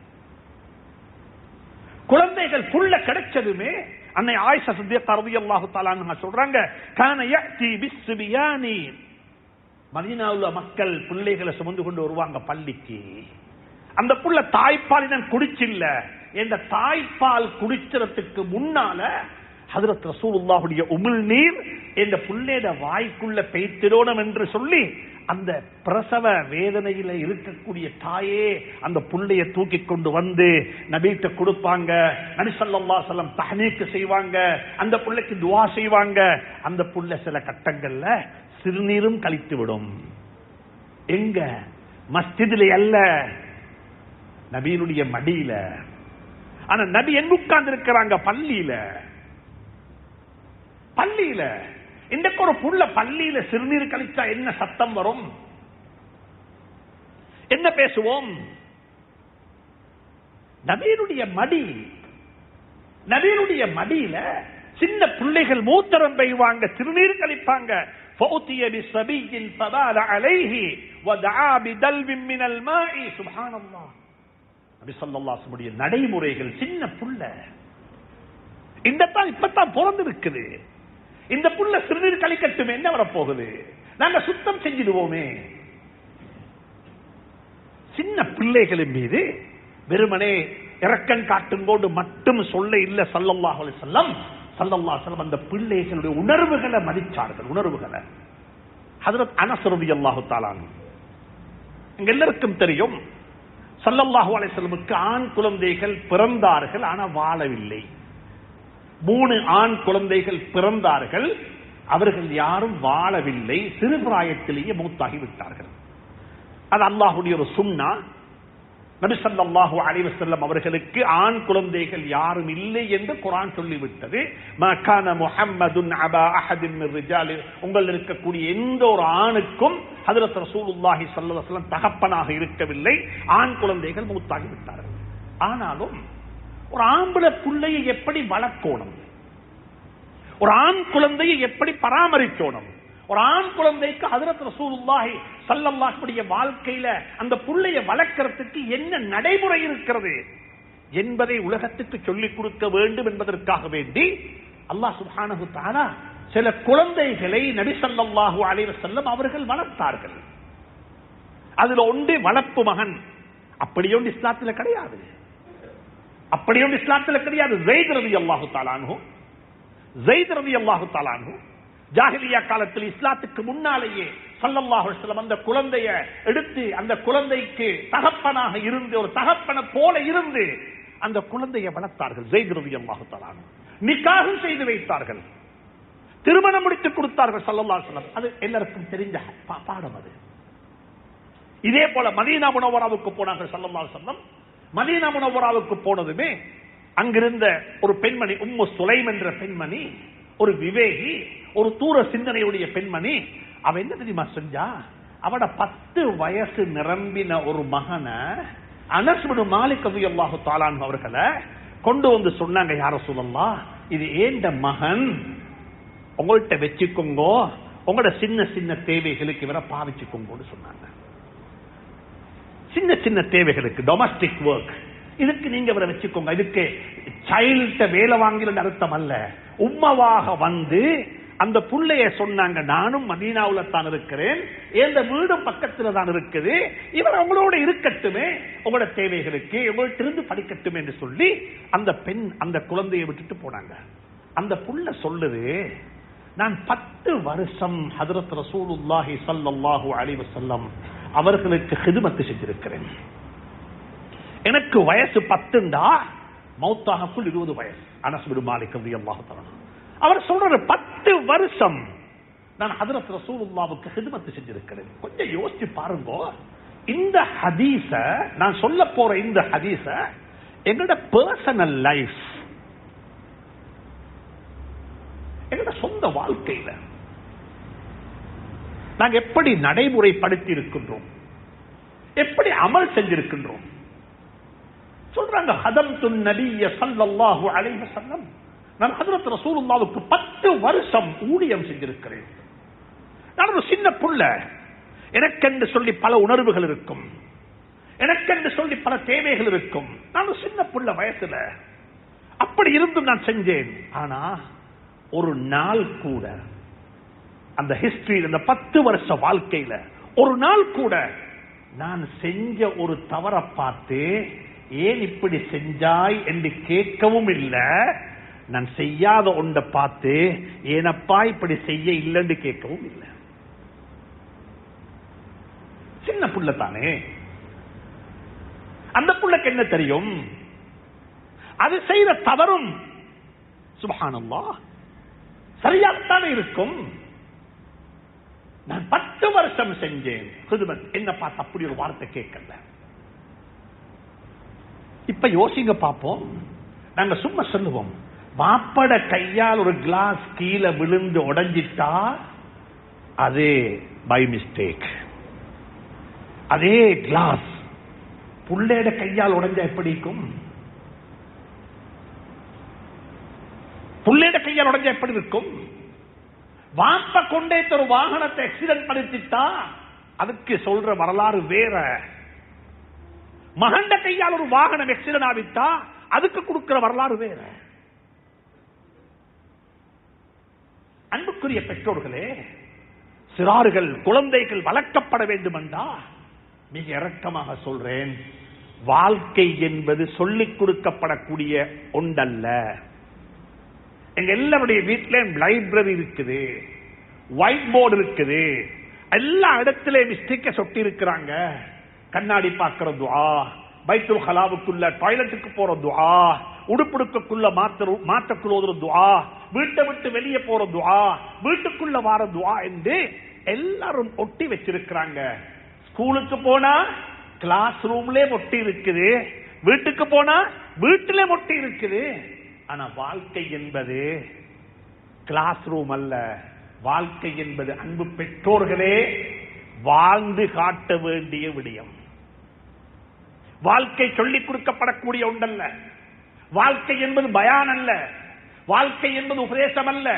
குழந்தைகள் புள்ள கிடைச்சதுமே அன்னை ஆயிஷா சித்திகா ரலியல்லாஹு தஆலா அன்ஹா சொல்றாங்க, கான ياتي بالصبيان, மதீனாவுல மக்கள் பிள்ளைகளை சுமந்து கொண்டு வருவாங்க பள்ளிக்கு. அந்த புள்ள தாய்ப்பாலினம் குடிச்சில்ல, இந்த தாய்ப்பால் குடிச்சறதுக்கு முன்னால ஹஜ்ரத் ரசூலுல்லாஹுடைய உமிழ் நீர் இந்த புள்ளையோட வாய்க்குள்ள பெய்திரோணும் என்று சொல்லி அந்த பிரசவ வேதனையில இருக்கக்கூடிய தாயே அந்த புள்ளைய தூக்கி கொண்டு வந்து நபிட்ட கொடுப்பாங்க. நபி ஸல்லல்லாஹு அலைஹி வஸல்லம் தஹ்னீக் செய்வாங்க, அந்த புள்ளைக்கு துஆ செய்வாங்க. அந்த புள்ள சில கட்டங்கள்ல சிறுநீரும் கழித்து விடும். எங்க? மஸ்ஜிதிலே அல்ல, நபியினுடைய மடியில. ஆனா நபி எங்க உட்கார்ந்து இருக்கிறாங்க? பள்ளியில. பள்ளியில இன்றைக்கு ஒரு புள்ள பள்ளியில சிறுநீர் கழிச்சா என்ன சத்தம் வரும்? என்ன பேசுவோம்? நபியினுடைய மடி, நபியினுடைய மடியில சின்ன பிள்ளைகள் மூத்திரம் பெய்வாங்க, சிறுநீர் கழிப்பாங்க. فأتي بصبي فبال عليه ودعا بدلو من الماء. سبحان الله. நபி ஸல்லல்லாஹு அலைஹி வஸல்லம் நடைமுறைகள். சின்ன புள்ள இந்த தான் இப்பதான் பிறந்து இருக்குது. இந்த புள்ள சிறுநீர் கழிக்கட்டும், என்ன வரப்போகுது? நாங்க சுத்தம் செஞ்சிடுவோமே. சின்ன பிள்ளைகளின் மீது வெறுமனே இரக்கம் காட்டும் போது மட்டும் சொல்ல இல்ல ஸல்லல்லாஹு அலைஹி வஸல்லம். ஸல்லல்லாஹு அலைஹி வஸல்லம் அந்த பிள்ளைகளுடைய உணர்வுகளை மதிச்சார்கள். உணர்வுகளை ஹஜ்ரத் அனஸ் ரலியல்லாஹு தஆலா எங்க எல்லாருக்கும் தெரியும், ஸல்லல்லாஹு அலைஹி வஸல்லமுக்கு ஆண் குழந்தைகள் பிறந்தார்கள், ஆனா வாழவில்லை. மூணு ஆண் குழந்தைகள் பிறந்தார்கள், அவர்கள் யாரும் வாழவில்லை, சிறுபிராயத்திலேயே மூத்தாகி விட்டார்கள். அது அல்லாஹ்வுடைய ஒரு சுன்னா. நபி ஸல்லல்லாஹு அலைஹி வஸல்லம் அவர்களுக்கு ஆண் குழந்தைகள் யாரும் இல்லை என்று குர்ஆன் சொல்லிவிட்டது. மா கான முஹம்மதுன் அபா அஹதின் மின் ரிஜாலி, உங்கள் இருக்கக்கூடிய எந்த ஒரு ஆணுக்கும் ஹஜ்ரத் ரசூலுல்லாஹி ஸல்லல்லாஹு அலைஹி வஸல்லம் தகப்பனாக இருக்கவில்லை. ஆண் குழந்தைகள் மூத்தாகி விட்டார்கள். ஆனாலும் ஒரு ஆம்பளை பிள்ளையை எப்படி வளர்க்கணும், ஒரு ஆண் குழந்தையை எப்படி பராமரிக்கணும், ஒரு ஆண் குழந்தைக்கு ஹஜ்ரத் ரசூலுல்லாஹி ஸல்லல்லாஹு அலைஹி வாழ்க்கையில அந்த புள்ளைய வளர்க்கறதுக்கு என்ன நடைமுறை இருக்கிறது என்பதை உலகத்துக்கு சொல்லிக் கொடுக்க வேண்டும் என்பதற்காக வேண்டி அல்லாஹ் சுப்ஹானஹு வ தஆலா சில குழந்தைகளை நபி ஸல்லல்லாஹு அலைஹி வஸல்லம் அவர்கள் வளர்த்தார்கள். அதுல ஒன்று வளர்ப்பு மகன். அப்படி ஒன்று இஸ்லாத்துல கிடையாது. அப்படி ஒன்று இஸ்லாத்துல கிடையாது. ஸைத் ரலியல்லாஹு தஆலா அன்ஹு ஸைத் ரலியல்லாஹு தஆலா அன்ஹு ஜாஹிலியா காலத்தில் இஸ்லாத்துக்கு முன்னாலேயே ஸல்லல்லாஹு அலைஹி வஸல்லம் அந்த குழந்தையை எடுத்து அந்த குழந்தைக்கு தகப்பனாக இருந்து ஒரு தகப்பனை போல இருந்து அந்த குழந்தையை வளர்த்தார்கள். ஸைத் ரலியல்லாஹு தஆலா அன்ஹு நிக்காஹ் செய்து வைத்தார்கள், திருமணம் முடித்து கொடுத்தார்கள் ஸல்லல்லாஹு அலைஹி வஸல்லம். அது எல்லாருக்கும் தெரிஞ்ச பாடம். அது இதே போல மதீனா முனவ்வராவுக்கு போனார்கள் ஸல்லல்லாஹு அலைஹி வஸல்லம். மதீனா முனவ்வராவுக்கு போனதுமே அங்கிருந்த ஒரு பெண்மணி உம்மு சுலைம் என்ற பெண்மணி, ஒரு விவேகி, ஒரு தூர சிந்தனையுடைய பெண்மணி, அவ என்ன தெரியுமா செஞ்சா, அவட பத்து வயசு நிரம்பின ஒரு மகனை அனஸ் பின் மாலிக் ரலியல்லாஹு தஆலா அன்ஹு அவர்களை கொண்டு வந்து சொன்னாங்க, யா ரசூலல்லாஹ், இது ஏண்ட மகன், உங்கள்கிட்ட வச்சுக்கோங்க, உங்களோட சின்ன சின்ன தேவைகளுக்கு இவரை பாவிச்சுக்கோங்கன்னு சொன்னாங்க. சின்ன சின்ன தேவைகளுக்கு, டொமஸ்டிக் ஒர்க், இதுக்கு நீங்க இவரை வச்சுக்கோங்க. இதுக்கு சைல்ட வேலை வாங்கல அர்த்தம் அல்ல. உம்மவாக வந்து அந்த புள்ளைய சொன்னாங்க, நானும் மதீனாவுல தான் இருக்கிறேன், எந்த வீடும் பக்கத்துல தான் இருக்குது, இவர் உங்களோட இருக்கட்டுமே, உங்களோட தேவைகளுக்கு உங்கள்கிட்ட இருந்து படிக்கட்டுமே என்று சொல்லி அந்த பெண் அந்த குழந்தையை விட்டுட்டு போனாங்க. அந்த புள்ள சொல்லுது, நான் பத்து வருஷம் ஹஜ்ரத் ரசூலுல்லாஹி ஸல்லல்லாஹு அலைஹி வஸல்லம் அவர்களுக்கு ஹிதுமத் செஞ்சிருக்கிறேன். எனக்கு வயசு பத்துண்டா, மௌத்தாகக்குள் இருபது வயசு. அனஸ் பின் மாலிக் ரலியல்லாஹு தஆலா அவர் சொல்ற பத்து வருஷம் நான் ஹஜ்ரத் ரசூலுல்லாஹ்வுக்கு ஹிதுமத் செஞ்சிருக்கிறேன். கொஞ்சம் யோசிச்சு பாருங்க, இந்த ஹதீஸ நான் சொல்ல போற இந்த ஹதீஸ எங்களோட பர்சனல் லைஃப், எங்களோட சொந்த வாழ்க்கையில நாங்க எப்படி நடைமுறைப்படுத்தி இருக்கின்றோம், எப்படி அமல் செஞ்சிருக்கின்றோம். சொல்றாங்க, ஹதம்து நபிய ஸல்லல்லாஹு அலைஹி வஸல்லம், நான் ஹஜ்ரத் ரசூலுல்லாஹ்வுக்கு பத்து வருஷம் ஊழியம் செஞ்சிருக்கிறேன். நான் ஒரு சின்ன புள்ள, எனக்கென்று சொல்லி பல உணர்வுகள் இருக்கும், எனக்கென்று சொல்லி பல தேவைகள் இருக்கும். நான் ஒரு சின்ன புள்ள வயசுல, அப்படி இருந்தும் நான் செஞ்சேன். ஆனா ஒரு நாள் கூட அந்த ஹிஸ்டரி, அந்த பத்து வருஷ வாழ்க்கையில ஒரு நாள் கூட நான் செஞ்ச ஒரு தவறை பார்த்து ஏன் இப்படி செஞ்சாய் என்று கேட்கவும் இல்லை, நான் செய்யாத ஒன்றை பார்த்து ஏனப்பா இப்படி செய்ய இல்லைன்னு கேட்கவும் இல்லை. சின்ன புள்ள தானே, அந்த புள்ளைக்கு என்ன தெரியும், அது செய்த தவறும் சுப்ஹானல்லாஹ் சரியாகத்தானே இருக்கும். நான் பத்து வருஷம் செஞ்சேன் ஹிதுமத், என்ன பார்த்து அப்படி ஒரு வார்த்தை கேட்கல. இப்ப யோசிங்க பாப்போம். நாங்க சும்மா சொல்லுவோம், மாப்பட கையால் ஒரு கிளாஸ் கீழே விழுந்து உடைஞ்சிட்டா அதே பை மிஸ்டேக். அதே கிளாஸ் புள்ளையோட கையால் உடைஞ்சா எப்படி இருக்கும்? புள்ளையோட கையால் உடைஞ்சா எப்படி இருக்கும்? வாப்ப கொண்டே ஒரு வாகனத்தை ஆக்சிடென்ட் பண்ணிட்டா அதுக்கு சொல்ற வரலாறு வேற. மகண்ட கையால் ஒரு வாகனம் ஆக்சிடென்ட் ஆகிட்டா அதுக்கு கொடுக்கிற வரலாறு வேற. அன்புக்குரிய பெற்றோர்களே, சிறார்கள் குழந்தைகள் வளர்க்கப்பட வேண்டும் என்றா மிக இரக்கமாக சொல்றேன், வாழ்க்கை என்பது சொல்லிக் கொடுக்கப்படக்கூடிய ஒன்றல்ல. எங்க எல்லாருடைய வீட்டிலும் லைப்ரரி இருக்குது, ஒயிட் போர்டு இருக்குது, எல்லா இடத்திலேயும் மிஸ்டேக்க சொட்டி இருக்கிறாங்க. கண்ணாடி பார்க்கிற துஆ, பைத்துல் ஹலாவுக்குள்ள டாய்லெட்டுக்கு போற துஆ, உடுப்புடுக்குள்ள மாத்த மாத்தக்குள்ள துஆ, வீட்டை விட்டு வெளியே போற துஆ, வீட்டுக்குள்ள வார துஆ என்று எல்லாரும் ஒட்டி வச்சிருக்கிறாங்க. ஸ்கூலுக்கு போனா கிளாஸ் ரூம்ல ஒட்டி இருக்குது, வீட்டுக்கு போனா வீட்டிலே ஒட்டி இருக்குது. ஆனா வாழ்க்கை என்பது கிளாஸ் ரூம் அல்ல. வாழ்க்கை என்பது அன்பு பெற்றோர்களே வாழ்ந்து காட்ட வேண்டிய விடயம். வாழ்க்கை சொல்லிக் கொடுக்கப்படக்கூடிய ஒன்றல்ல. வாழ்க்கை என்பது பயான் அல்ல. வாழ்க்கை என்பது உபதேசம் அல்ல.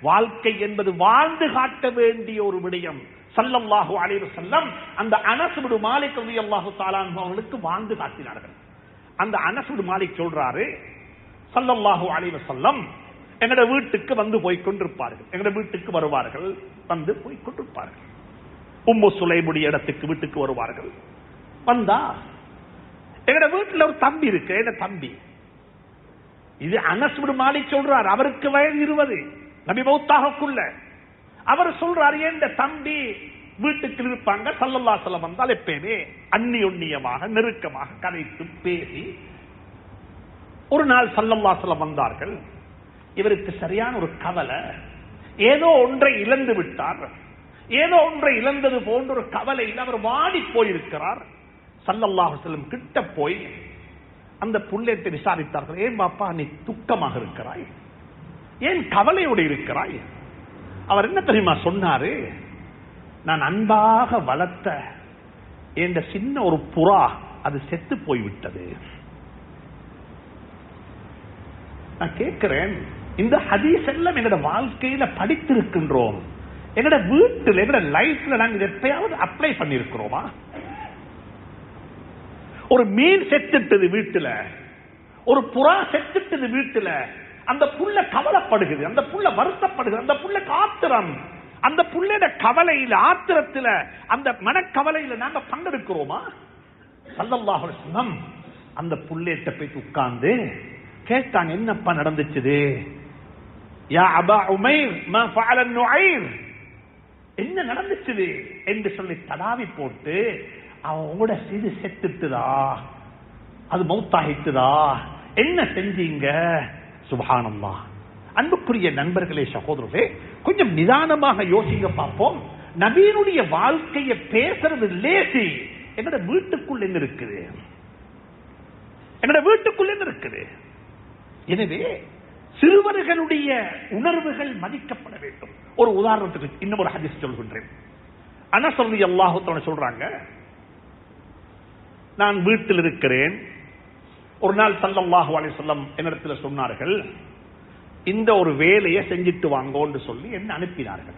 வாழ்க்கை என்பது வாழ்ந்து காட்ட வேண்டிய ஒரு விடயம். ஸல்லல்லாஹு அலைஹி வஸல்லம் அந்த அனஸ் இப்னு மாலிக் ரலியல்லாஹு தஆலா அவர்களுக்கு வாழ்ந்து காட்டினார்கள். அந்த அனஸ் இப்னு மாலிக் சொல்றாரு, ஸல்லல்லாஹு அலைஹி வஸல்லம் எங்கட வீட்டுக்கு வந்து போய் கொண்டிருப்பார்கள். எங்கட வீட்டுக்கு வருவார்கள், வந்து போய் கொண்டிருப்பார்கள். உம்மு சுலைமுடைய இடத்துக்கு வீட்டுக்கு வருவார்கள். வந்தா எங்கட வீட்டுல ஒரு தம்பி இருக்கு, எங்க தம்பி. இது அனஸ் இப்னு மாலிக் சொல்றார், அவருக்கு வயது இருபது, நபி மௌத்தாகக்குள்ள. அவர் சொல்றாரு, என் தம்பி வீட்டுக்கு இருப்பாங்க. ஸல்லல்லாஹு அலைஹி வஸல்லம் வந்தால் எப்பயுமே அந்நியோன்னியமாக நெருக்கமாக கதைத்து பேசி. ஒரு நாள் ஸல்லல்லாஹு அலைஹி வஸல்லம் வந்தார்கள். இவருக்கு சரியான ஒரு கவலை, ஏதோ ஒன்றை இழந்து விட்டார், ஏதோ ஒன்றை இழந்தது போன்ற ஒரு கவலையில் அவர் வாடி போயிருக்கிறார். ஸல்லல்லாஹு அலைஹி வஸல்லம் கிட்ட போய் அந்த புள்ளையத்தை விசாரித்தார்கள். ஏன் பாப்பா நீ துக்கமாக இருக்கிறாய், ஏன் கவலையோடு இருக்கிறாய்? அவர் என்ன தெரியுமா சொன்னாரு, நான் அன்பாக வளர்த்த என்ற சின்ன ஒரு புறா அது செத்து போய்விட்டது. நான் கேட்கிறேன், இந்த ஹதீஸ் எல்லாம் எங்களோட வாழ்க்கையில படித்திருக்கின்றோம், எங்களோட வீட்டில் எங்களோட லைஃப்ல நாங்கள் எப்பயாவது அப்ளை பண்ணிருக்கிறோமா? ஒரு மீன் செத்துட்டது வீட்டுல, ஒரு புறா செத்துட்டது வீட்டுல, அந்த புள்ள கவலைப்படுகிறது, அந்த புள்ள வருத்தப்படுகிறது, அந்த புள்ள ஆத்திரம், அந்த புள்ளையோட கவலையில ஆத்திரத்துல அந்த மனக்கவலையில நாங்க பங்கெடுக்கிறோமா? ஸல்லல்லாஹு அலைஹி வஸல்லம் அந்த புள்ளையிட்ட போய் உட்கார்ந்து கேட்டாங்க, என்னப்பா நடந்துச்சு? யா அபா உமைர் மா ஃபஅல நுஐர், என்ன நடந்துச்சு என்று சொல்லி தடாவி போட்டு, அவங்களோட செய்து செத்துட்டுதா, அது மௌத்தாகிட்டுதா, என்ன செஞ்சீங்க? சுப்ஹானல்லாஹ். அன்புக்குரிய நண்பர்களே, சகோதரர்களே, கொஞ்சம் நிதானமாக யோசிங்க பார்ப்போம். நபியினுடைய வாழ்க்கையை பேசுறது லேசி. எங்கட வீட்டுக்குள்ள என்ன இருக்குது, எங்கட வீட்டுக்குள்ள என்ன இருக்குது. எனவே சிறுவர்களுடைய உணர்வுகள் மதிக்கப்பட வேண்டும். ஒரு உதாரணத்துக்கு இன்னும் ஒரு ஹதீஸ் சொல்கின்றேன். அனஸ் ரலியல்லாஹு தஆலா சொல்றாங்க, நான் வீட்டில் இருக்கிறேன். ஒரு நாள் ஸல்லல்லாஹு அலைஹி வஸல்லம் என்னிடத்துல சொன்னார்கள், இந்த ஒரு வேலையை செஞ்சிட்டு வாங்கன்னு சொல்லி என்ன அனுப்பினார்கள்.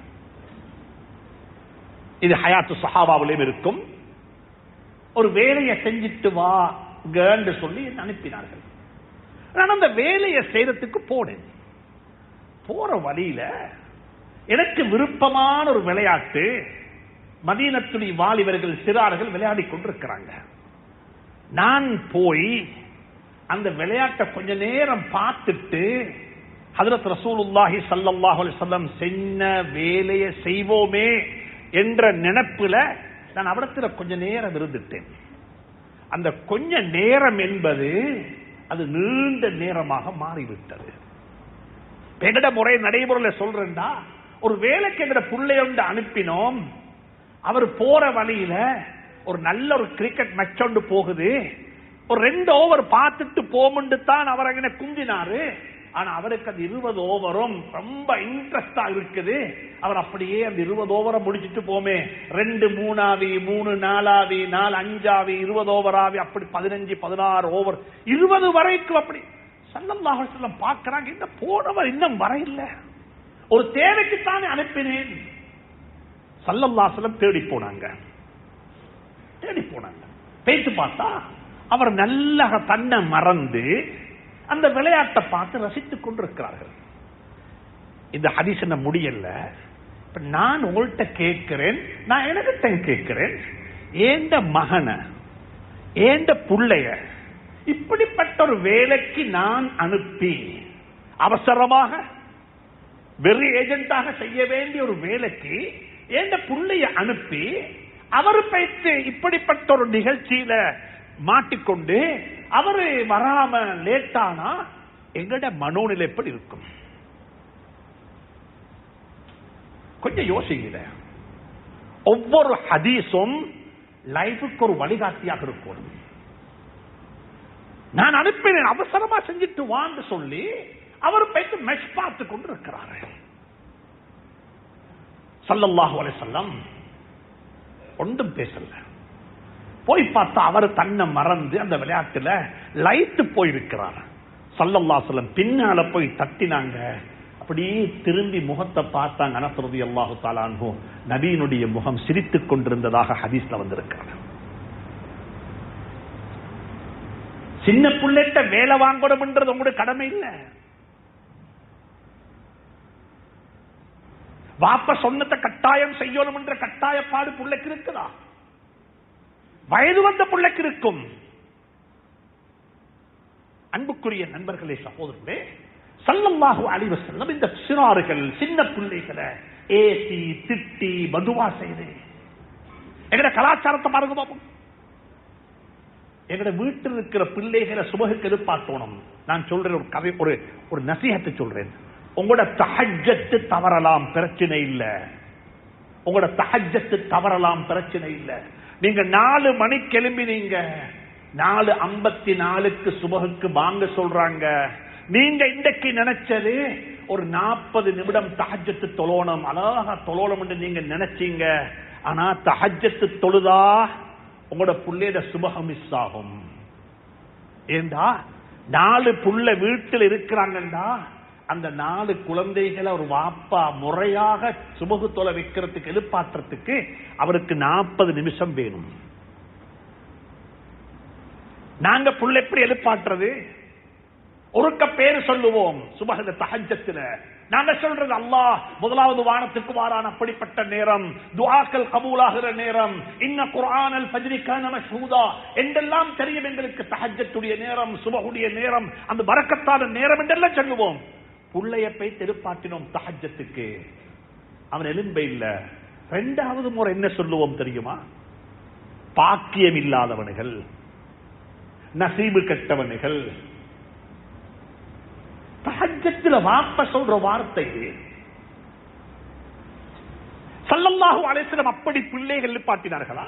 இது ஹயாத்து ஸஹாபாவிலும் இருக்கும். ஒரு வேலையை செஞ்சிட்டு வாங்கன்னு சொல்லி என்ன அனுப்பினார்கள். நான் அந்த வேலையை செய்யறதுக்கு போனேன். போற வழியில எனக்கு விருப்பமான ஒரு விளையாட்டு, மதீனத்துடைய வாலிபர்கள் சிறார்கள் விளையாடி கொண்டிருக்கிறாங்க. நான் போய் அந்த விளையாட்டை கொஞ்ச நேரம் பார்த்துட்டு ஹஜ்ரத் ரசூலுல்லாஹி ஸல்லல்லாஹு அலைஹி வஸல்லம் செஞ்ச வேலையை செய்வோமே என்ற நினைப்புல நான் அவடத்துல கொஞ்ச நேரம் இருந்துட்டேன். அந்த கொஞ்ச நேரம் என்பது அது நீண்ட நேரமாக மாறிவிட்டது. எங்கட முறை நடைமுறையில சொல்றேன்டா, ஒரு வேலைக்கு எங்கட புள்ளையொண்டு அனுப்பினோம். அவர் போற வழியில ஒரு நல்ல ஒரு கிரிக்கெட் மேட்ச் ஒன்று போகுது. ஒரு ரெண்டு ஓவர் பார்த்துட்டு போமுண்டு தான் அவர் அங்கே குஞ்சினாரு. ஆனா அவருக்கு அந்த இருபது ஓவரும் ரொம்ப இன்ட்ரெஸ்டா இருக்குது. அவர் அப்படியே அந்த இருபது ஓவரை முடிச்சுட்டு போமே, ரெண்டு மூணாவி, மூணு நாலாவி, நாலு அஞ்சாவி, இருபது ஓவராவி, அப்படி பதினஞ்சு பதினாறு ஓவர், இருபது வரைக்கும் அப்படி. ஸல்லல்லாஹு அலைஹி வஸல்லம் பார்க்கறாங்க, இந்த போனவர் இன்னும் வர இல்லை, ஒரு தேவைக்குத்தானே அனுப்பினேன். ஸல்லல்லாஹு அலைஹி வஸல்லம் தேடி போனாங்க. தேடி போனாங்க பேச்சு பார்த்தா அவர் நல்ல தன்னை மறந்து அந்த விளையாட்டை பார்த்து ரசித்துக் கொண்டிருக்கிறார்கள். இந்த ஹதீஸ் என்ன முடியல. நான் உங்கள்கிட்ட கேட்கிறேன், நான் எனக்கிட்ட கேட்கிறேன், ஏண்ட மகனை ஏண்ட புள்ளைய இப்படிப்பட்ட ஒரு வேலைக்கு நான் அனுப்பி, அவசரமாக வெறி ஏஜென்டாக செய்ய வேண்டிய ஒரு வேலைக்கு ஏண்ட புள்ளைய அனுப்பி, அவர் பயிற்சி இப்படிப்பட்ட ஒரு நிகழ்ச்சியில மாட்டிக்கொண்டு அவரு வராம லேட்டானா எங்கட மனோநிலை எப்படி இருக்கும்? கொஞ்சம் யோசிங்க. ஒவ்வொரு ஹதீஸும் லைஃபுக்கு ஒரு வழிகாட்டியாக இருக்கும். நான் அனுப்பினேன், அவசரமா செஞ்சுட்டு வான்னு சொல்லி அவர் போயிட்டு மெஷ் பார்த்து கொண்டு இருக்கிறாரு. ஸல்லல்லாஹு அலைஹி வஸல்லம் ஒன்றும் பேசல. போய் பார்த்தா அவர் தன்னை மறந்து அந்த விளையாட்டுல லைட்டு போயிருக்கிறார். ஸல்லல்லாஹு அலைஹி வஸல்லம் பின்னால போய் தட்டினாங்க. அப்படியே திரும்பி முகத்தை பார்த்தாங்க. அனஸ் ரலியல்லாஹு தஆலா அன்ஹு, நபியினுடைய முகம் சிரித்துக் கொண்டிருந்ததாக ஹதீஸ்ல வந்திருக்கிறது. சின்ன புள்ளைட்ட வேலை வாங்கணும்ன்றது உங்களுடைய கடமை இல்ல. வாப்ப சொன்னதை கட்டாயம் செய்யணும் என்ற கட்டாயப்பாடு புள்ளைக்கு இருக்குதா? வயது வந்த புள்ளைக்கு இருக்கும். அன்புக்குரிய நண்பர்களே, சகோதரர்களே, ஸல்லல்லாஹு அலைஹி வஸல்லம் இந்த சிறார்கள் சின்ன பிள்ளைகளை ஏசி திட்டி பதுவா செய்து எங்கட கலாச்சாரத்தை பாருங்க பாப்போம். எங்கட வீட்டில் இருக்கிற பிள்ளைகளை சுபகுக்கு எதிர்பார்க்கணும். நான் சொல்றேன் ஒரு கதை, ஒரு ஒரு நசீஹத்தை சொல்றேன். உங்களோட தஹஜ்ஜத் தவறலாம், பிரச்சனை இல்ல. உங்களோட தஹஜ்ஜத் தவறலாம், பிரச்சனை இல்ல. நீங்க நாலு மணிக்கு எழும்பினீங்க, நாலு ஐம்பத்தி நாலுக்கு சுபகுக்கு வாங்க சொல்றாங்க. நீங்க இன்றைக்கு நினைச்சது ஒரு நாற்பது நிமிடம் தஹஜ்ஜத் தொழணும், அழகா தொழணும் என்று நீங்க நினைச்சீங்க. ஆனா தஹஜ்ஜத் தொழுதா உங்களோட புள்ளையோட சுபகம் மிஸ் ஆகும். ஏண்டா நாலு புள்ள வீட்டில் இருக்கிறாங்கண்டா அந்த நாலு குழந்தைகளை ஒரு வாப்பா முறையாக சுபகு தொலை வைக்கிறதுக்கு எதிர்பார்க்கறதுக்கு அவருக்கு நாற்பது நிமிஷம் வேணும். நாங்க புள்ள எப்படி எதிர்பார்க்கிறது? ஒருக்க பேரு சொல்லுவோம் சுபஹ தஹஜ்ஜத்துல. நாங்க சொல்றது அல்லாஹ் முதலாவது வானத்துக்கு வாரான் அப்படிப்பட்ட நேரம், துஆக்கள் கபூலாகிற நேரம், இன்ன குர்ஆனல் ஃபஜ்ரி கான மஷ்ஹூதா என்றெல்லாம் தெரியும் எங்களுக்கு. தஹஜ்ஜத்துடைய நேரம், சுபஹுடைய நேரம், அந்த பரக்கத்தான நேரம் என்றெல்லாம் சொல்லுவோம். புள்ளைய போய் தெருப்பாட்டினோம் தஹஜ்ஜத்துக்கு, அவன் எலும்பே இல்ல. இரண்டாவது முறை என்ன சொல்லுவோம் தெரியுமா? பாக்கியம் இல்லாதவனுகள், நசீபு கெட்டவனுகள். தஹஜ்ஜத்துல வாப்ப சொல்ற வார்த்தை ஸல்லல்லாஹு அலைஹி வஸல்லம் அப்படி பிள்ளைகள் எழுப்பாட்டினார்களா?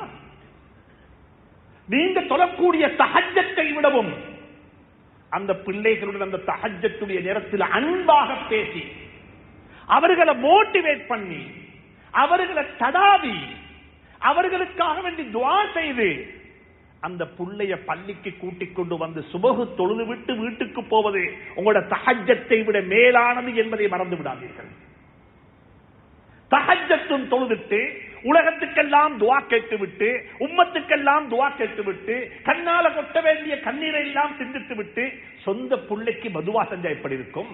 நீங்க தொழக்கூடிய தஹஜ்ஜத்தை விடவும் அந்த பிள்ளைகளுடன் அந்த தஹஜ்ஜத்துடைய நேரத்தில் அன்பாக பேசி அவர்களை மோட்டிவேட் பண்ணி அவர்களை தடாவி அவர்களுக்காக வேண்டி துஆ செய்து அந்த புள்ளைய பள்ளிக்கு கூட்டிக் கொண்டு வந்து சுபஹு தொழுது விட்டு வீட்டுக்கு போவது உங்களோட தஹஜ்ஜத்தை விட மேலானது என்பதை மறந்து விடாதீர்கள். தஹஜ்ஜத்தும் தொழுதுட்டு உலகத்துக்கெல்லாம் துஆ கேட்டு விட்டு உம்மத்துக்கெல்லாம் துஆ கேட்டு விட்டு கண்ணால கொட்ட வேண்டிய கண்ணீரை எல்லாம் சிந்தித்து விட்டு சொந்த புள்ளைக்கு பதுவா செஞ்சா எப்படி இருக்கும்?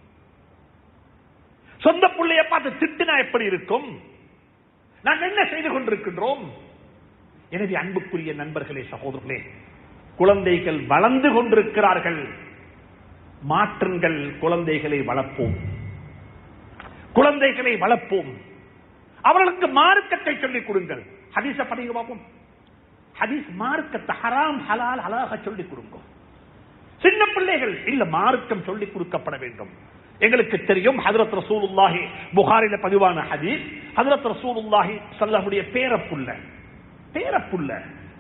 சொந்த புள்ளைய பார்த்து திட்டினா எப்படி இருக்கும்? நாங்கள் என்ன செய்து கொண்டிருக்கின்றோம்? எனவே அன்புக்குரிய நண்பர்களே, சகோதரர்களே, குழந்தைகள் வளர்ந்து கொண்டிருக்கிறார்கள். மாற்றுங்கள், குழந்தைகளை வளர்ப்போம், குழந்தைகளை வளர்ப்போம். அவர்களுக்கு மார்க்கத்தை சொல்லிக் கொடுங்கள். ஹதீஸ படிங்க பார்ப்போம். ஹதீஸ் மார்க்கத்தை ஹராம் ஹலால் அழகாக சொல்லிக் கொடுங்க. சின்ன பிள்ளைகள் இல்ல, மார்க்கம் சொல்லிக் கொடுக்கப்பட வேண்டும். எங்களுக்கு தெரியும் ஹஜ்ரத் ரசூலுல்லாஹி, புகாரில பதிவான ஹதீஸ், ஹஜ்ரத் ரசூலுல்லாஹி ஸல்லல்லாஹு அலைஹி பேரப்புள்ள பேரப்புள்ள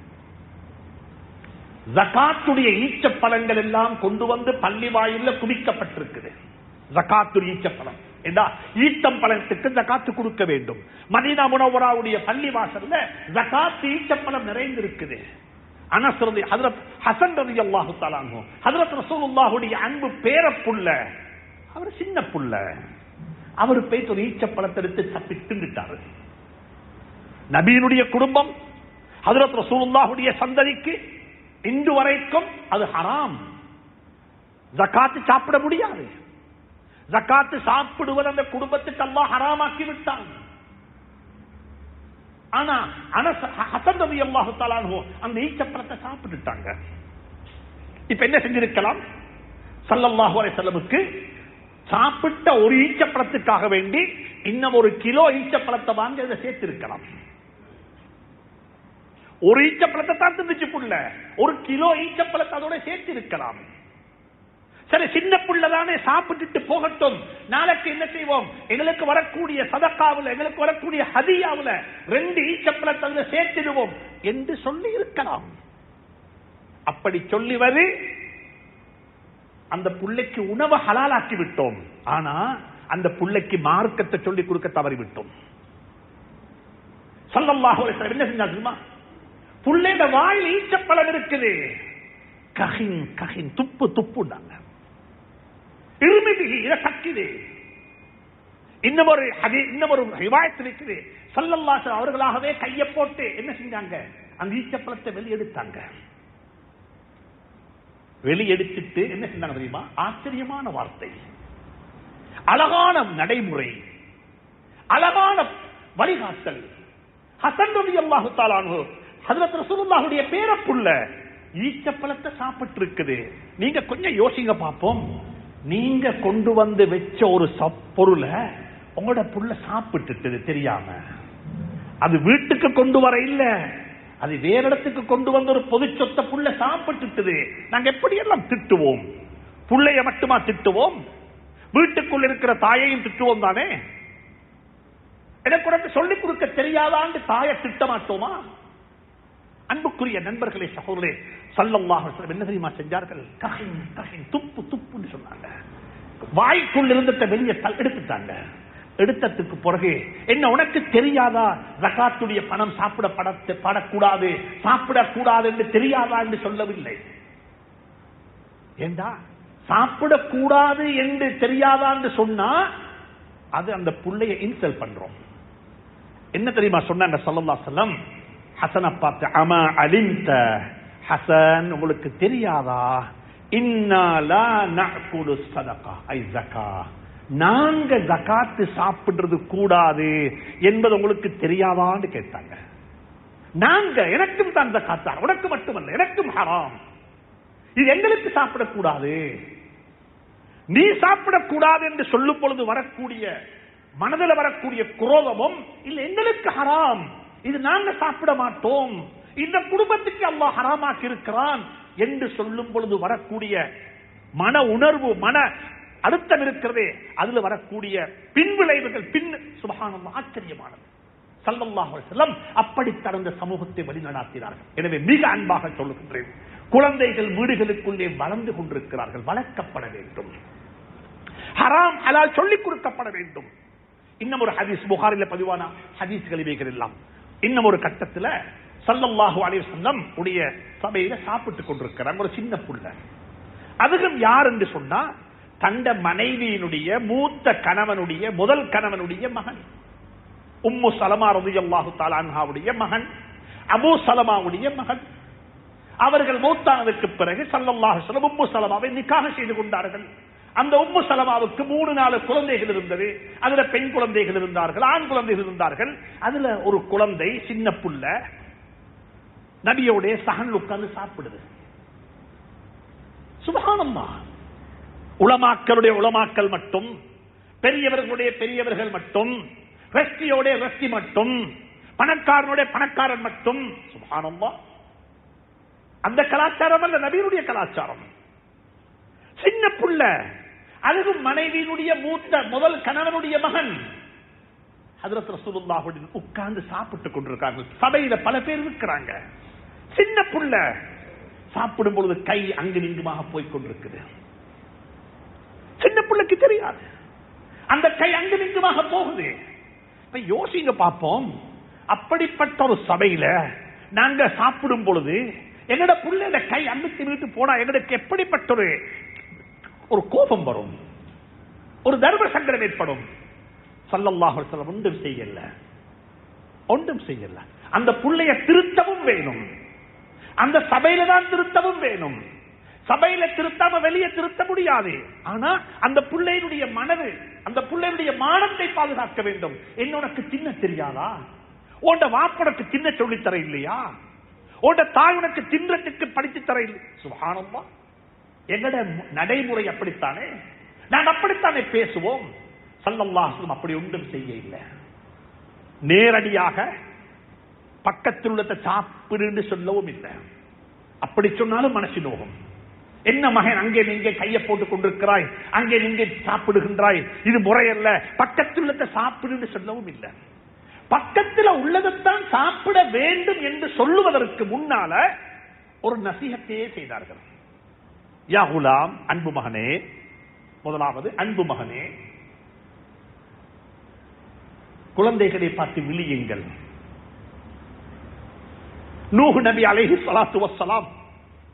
ஜகாத்துடைய ஈச்ச பழங்கள் எல்லாம் கொண்டு வந்து பள்ளி வாயில குவிக்கப்பட்டிருக்குது. ஜகாத்துடைய ஈச்ச பழம் என்றா ஈத்தம் பழத்துக்கு ஜகாத்து கொடுக்க வேண்டும். மதீனா முனவ்வராவுடைய பள்ளி வாசல்ல ஜகாத் ஈச்ச பழம் நிறைந்திருக்குது. அனஸ் ரலி ஹஜ்ரத் ஹஸன் ரலியல்லாஹு தஆலா அன்ஹு, ஹஜ்ரத் ரசூலுல்லாஹுடைய அன்பு பேரப்புள்ள, அவர் சின்ன புள்ள, அவர் போய் ஒரு ஈச்ச பழத்தை எடுத்து தப்பி தின்னுட்டாரு. நபியினுடைய குடும்பம் ஹஜ்ரத் ரசூலுல்லாஹுடைய சந்ததிக்கு இன்று வரைக்கும் அது ஹராம். ஜகாத்து சாப்பிட முடியாது. ஜகாத்து சாப்பிடுவது அந்த குடும்பத்துக்கு அல்லாஹ் ஹராமாக்கி விட்டான். ஆனா அனஸ் ஹஸன் ரலியல்லாஹு தஆலா அன்ஹு அந்த ஈச்சப்பழத்தை சாப்பிட்டுட்டாங்க. இப்ப என்ன செஞ்சிருக்கலாம்? ஸல்லல்லாஹு அலைஹி வஸல்லமுக்கு சாப்பிட்ட ஒரு ஈச்சப்பழத்துக்காக வேண்டி இன்னும் ஒரு கிலோ ஈச்சப்பழத்தை வாங்கி அதை சேர்த்திருக்கலாம். ஒரு ஈச்சப்பழத்தை தான் தின்னுச்சு புள்ள, ஒரு கிலோ ஈச்சப்பழத்தை அதோட சேர்த்து இருக்கலாம். சரி, சின்ன புள்ளதானே, சாப்பிட்டுட்டு போகட்டும். நாளைக்கு என்ன செய்வோம்? எங்களுக்கு வரக்கூடிய சதக்காவுல, எங்களுக்கு வரக்கூடிய ஹதியாவுல ரெண்டு ஈச்சப்பழத்தை அதுல சேர்த்திடுவோம் என்று சொல்லி இருக்கலாம். அப்படி சொல்லிவது அந்த புள்ளைக்கு உணவை ஹலாலாக்கி விட்டோம். ஆனா அந்த புள்ளைக்கு மார்க்கத்தை சொல்லி கொடுக்க தவறிவிட்டோம். ஸல்லல்லாஹு அலைஹி வஸல்லம் என்ன செஞ்சாங்க? புள்ளையோட வாயில் ஈச்சப்பழம் இருக்குது, கஹின் கஹின் துப்பு துப்புண்டாங்க, இருமிதி இத கக்கிது. இன்னும் ஒரு இன்னும் ஒரு ரிவாயத் இருக்குது, ஸல்லல்லாஹு அவர்களாகவே கையை போட்டு என்ன செஞ்சாங்க, அந்த ஈச்சப்பழத்தை வெளியெடுத்தாங்க. வெளியெடுத்துட்டு என்ன செஞ்சாங்க தெரியுமா? ஆச்சரியமான வார்த்தை, அழகான நடைமுறை, அழகான வழிகாட்டல். ஹசன் ரலியல்லாஹு தஆலா அன்ஹு ஹஜ்ரத் ரசூலுல்லாஹுடைய பேரப்புள்ள ஈச்சப்பழத்தை சாப்பிட்டு இருக்குது. நீங்க கொஞ்சம் யோசிங்க பாப்போம், நீங்க கொண்டு வந்து வச்ச ஒரு பொருளை உங்களோட புள்ள சாப்பிட்டுட்டது தெரியாம, அது வீட்டுக்கு கொண்டு வர இல்ல, அது வேற இடத்துக்கு கொண்டு வந்த ஒரு பொது சொத்த புள்ள சாப்பிட்டுட்டது. நாங்க எப்படி எல்லாம் திட்டுவோம்? புள்ளைய மட்டுமா திட்டுவோம்? வீட்டுக்குள்ள இருக்கிற தாயையும் திட்டுவோம் தானே. எனக்கு உனக்கு சொல்லிக் கொடுக்க தெரியாதான்னு தாயை திட்ட மாட்டோமா? அன்புக்குரிய நண்பர்களே, சகோதரே, ஸல்லல்லாஹு அலைஹி வஸல்லம் என்ன தெரியுமா செஞ்சார்கள்? கஹின் கஹின் துப்பு துப்புன்னு சொன்னாங்க. வாய்க்குள் இருந்த வெளியே எடுத்துட்டாங்க. எடுத்ததுக்கு பிறகு என்ன உனக்கு தெரியாதா ஜகாத்துடைய பணம் சாப்பிடப்படக்கூடாது, சாப்பிடக்கூடாது என்று தெரியாதா என்று சொல்லவில்லை. ஏண்டா சாப்பிடக்கூடாது என்று தெரியாதா என்று சொன்னா அது அந்த புள்ளைய இன்சல்ட் பண்றோம். என்ன தெரியுமா சொன்னாங்க ஸல்லல்லாஹு அலைஹி வஸல்லம்? ஹசனை பார்த்து, அமா அலிம்த, ஹசன் உங்களுக்கு தெரியாதா, இன்னா லா நஅகுலு ஸதகா ஐ ஸகா, நாங்க ஜகாத் சாப்பிடுறது கூடாது என்பது உங்களுக்கு தெரியாதான்னு கேட்டாங்க. நாங்க எனக்கும் தான் ஜகாத், உனக்கு மட்டுமல்ல எனக்கும் ஹராம், இது எங்களுக்கு சாப்பிடக்கூடாது. நீ சாப்பிடக்கூடாது என்று சொல்லும் பொழுது வரக்கூடிய மனதில் வரக்கூடிய குரோதமும் இல்ல எங்களுக்கு ஹராம், இது நாங்க சாப்பிட மாட்டோம், இந்த குடும்பத்துக்கு அல்லாஹ் ஹராமாக்கி இருக்கிறான் என்று சொல்லும் பொழுது வரக்கூடிய மன உணர்வு, மன அழுத்தம் இருக்கிறதே, அதுல வரக்கூடிய பின்விளைவுகள் பின் சுப்ஹானல்லாஹ் ஆச்சரியமானது. ஸல்லல்லாஹு அலைஹி வஸல்லம் அப்படி தந்த சமூகத்தை வழிநடாத்தினார்கள். எனவே மிக அன்பாக சொல்லுகின்றேன், குழந்தைகள் வீடுகளுக்குள்ளே வளர்ந்து கொண்டிருக்கிறார்கள், வளர்க்கப்பட வேண்டும், ஹராம் ஹலால் சொல்லிக் கொடுக்கப்பட வேண்டும். இன்னும் ஒரு ஹதீஸ், புகாரில பதிவான ஹதீஸ்கள் இவைகள் எல்லாம். இன்னும் ஒரு கட்டத்தில் ஸல்லல்லாஹு அலைஹி வஸல்லம் உடைய சபையில சாப்பிட்டுக் கொண்டிருக்கிறாங்க ஒரு சின்ன புள்ள. அதுவும் யார் என்று சொன்னா தண்ட மனைவியினுடைய மூத்த கணவனுடைய முதல் கணவனுடைய மகன் உம்மு சலமா ரலியல்லாஹு தஆலா அன்ஹாவுடைய மகன், அபூ சலமாவுடைய மகன். அவர்கள் மௌத்தானதற்கு பிறகு ஸல்லல்லாஹு அலைஹி வஸல்லம் உம்மு சலமாவை நிக்காஹ் செய்து கொண்டார்கள். அந்த உம்மு சலமாவுக்கு மூணு நாலு குழந்தைகள் இருந்தது. அதுல பெண் குழந்தைகள் இருந்தார்கள், ஆண் குழந்தைகள் இருந்தார்கள். அதுல ஒரு குழந்தை சின்ன புள்ள நபியோட சஹன் உட்கார்ந்து சாப்பிடுது. சுப்ஹானல்லாஹ், உலமாக்களுடைய உலமாக்கள் மட்டும், பெரியவர்களுடைய பெரியவர்கள் மட்டும், ரஸ்தியோட ரஸ்தி மட்டும், பணக்காரனுடைய பணக்காரன் மட்டும். சுப்ஹானல்லாஹ், அந்த கலாச்சாரம் அல்ல நபியுடைய கலாச்சாரம். சின்ன புள்ள, அதுவும் மனைவியினுடைய மூத்த முதல் கணவனுடைய மகன் ஹஜ்ரத் ரசூலுல்லாஹுடன் உட்கார்ந்து சாப்பிட்டுக் கொண்டிருக்காங்க. சபையில பல பேர் இருக்கிறாங்க. சின்ன புள்ள சாப்பிடும் பொழுது கை அங்கு நிங்குமாக போய் கொண்டிருக்குது. சின்ன பிள்ளைக்கு தெரியாது, அந்த கை அங்கு நிங்குமாக போகுது. யோசிங்க பார்ப்போம், அப்படிப்பட்ட ஒரு சபையில நாங்க சாப்பிடும் பொழுது எங்கட புள்ளையோட கை அங்கிட்டு விட்டு போனா எங்களுக்கு எப்படிப்பட்ட ஒரு ஒரு கோபம் வரும், ஒரு தர்ம சங்கடம் ஏற்படும். ஸல்லல்லாஹு அலைஹி வஸல்லம் ஒன்றும் செய்யல, ஒன்றும் செய்யல. அந்த புள்ளைய திருத்தவும் வேணும், அந்த சபையில தான் திருத்தவும் வேணும். சபையில திருத்தாம வெளியே திருத்த முடியாது. ஆனா அந்த பிள்ளையினுடைய மனது, அந்த பிள்ளையுடைய மானத்தை பாதுகாக்க வேண்டும். என்ன உனக்கு தின்ன தெரியாதா? உன்ட வாப்பனுக்கு தின்ன சொல்லித்தர இல்லையா? உன்ட தாய் உனக்கு தின்றதுக்கு படித்து தர இல்லை? சுப்ஹானல்லாஹ், எங்கட நடைமுறை அப்படித்தானே, நாங்கள் அப்படித்தானே பேசுவோம். ஸல்லல்லாஹு அலைஹி வஸல்லம் அப்படி ஒன்றும் செய்ய இல்லை. நேரடியாக பக்கத்தில் உள்ள சாப்பிடு சொல்லவும் இல்லை. அப்படி சொன்னாலும் மனசு நோகும். என்ன மகன் அங்கே நீங்க கையை போட்டுக் கொண்டிருக்கிறாய், அங்கே நீங்க சாப்பிடுகின்றாய், இது முறையல்ல, பக்கத்தில் உள்ளதை சாப்பிடு சொல்லவும் இல்லை. பக்கத்தில் உள்ளதைத்தான் சாப்பிட வேண்டும் என்று சொல்லுவதற்கு முன்னால ஒரு நசீகத்தையே செய்தார்கள். யா குலாம், அன்பு மகனே, முதலாவது அன்பு மகனே, குழந்தைகளை பார்த்து விழியுங்கள். நூஹ் நபி அலைஹி ஸலாத்து வஸ்ஸலாம்,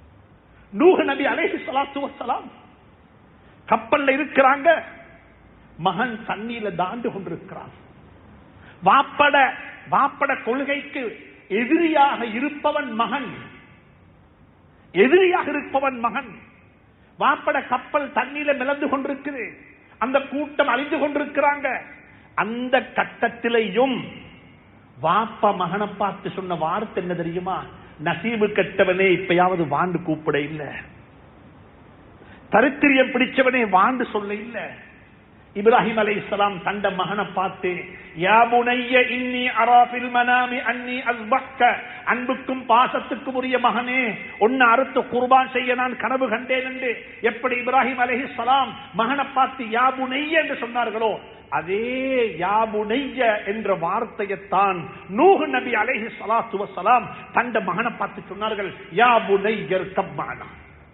நூஹ் நபி அலைஹி ஸலாத்து வஸ்ஸலாம் கப்பல்ல இருக்கிறாங்க. மகன் தண்ணீர தாண்டு கொண்டிருக்கிறான். வாப்பட வாப்பட கொள்கைக்கு எதிரியாக இருப்பவன் மகன், எதிரியாக இருப்பவன் மகன். வாப்பட கப்பல் தண்ணீர மிதந்து கொண்டிருக்குது, அந்த கூட்டம் அழிந்து கொண்டிருக்கிறாங்க. அந்த கட்டத்திலையும் வாப்ப மகனை பார்த்து சொன்ன வார்த்தை என்ன தெரியுமா? நசீபு கெட்டவனே இப்பயாவது வாண்டு கூப்பிட இல்ல, தரித்திரியம் பிடிச்சவனே வாண்டு சொல்ல இல்ல. இப்ராஹிம் அலைஹிஸ்ஸலாம் தந்த மகனை பார்த்து, யா புனைய இன்னி அரா ஃபில் மனாமி அன்னி அஸ்பஹ்க, அன்புக்கும் பாசத்துக்கும் உரிய மகனே, உன்னை அறுத்து குர்பான் செய்ய நான் கனவு கண்டேன் என்று எப்படி இப்ராஹிம் அலைஹிஸ்ஸலாம் மகனை பார்த்து யா புனைய என்று சொன்னார்களோ, அதே யா புனைய என்ற வார்த்தையைத்தான் நூஹ் நபி அலைஹி ஸலாத்து வஸலாம் தந்த மகனை பார்த்து சொன்னார்கள். யா புனைய இர்கப் மஅனா,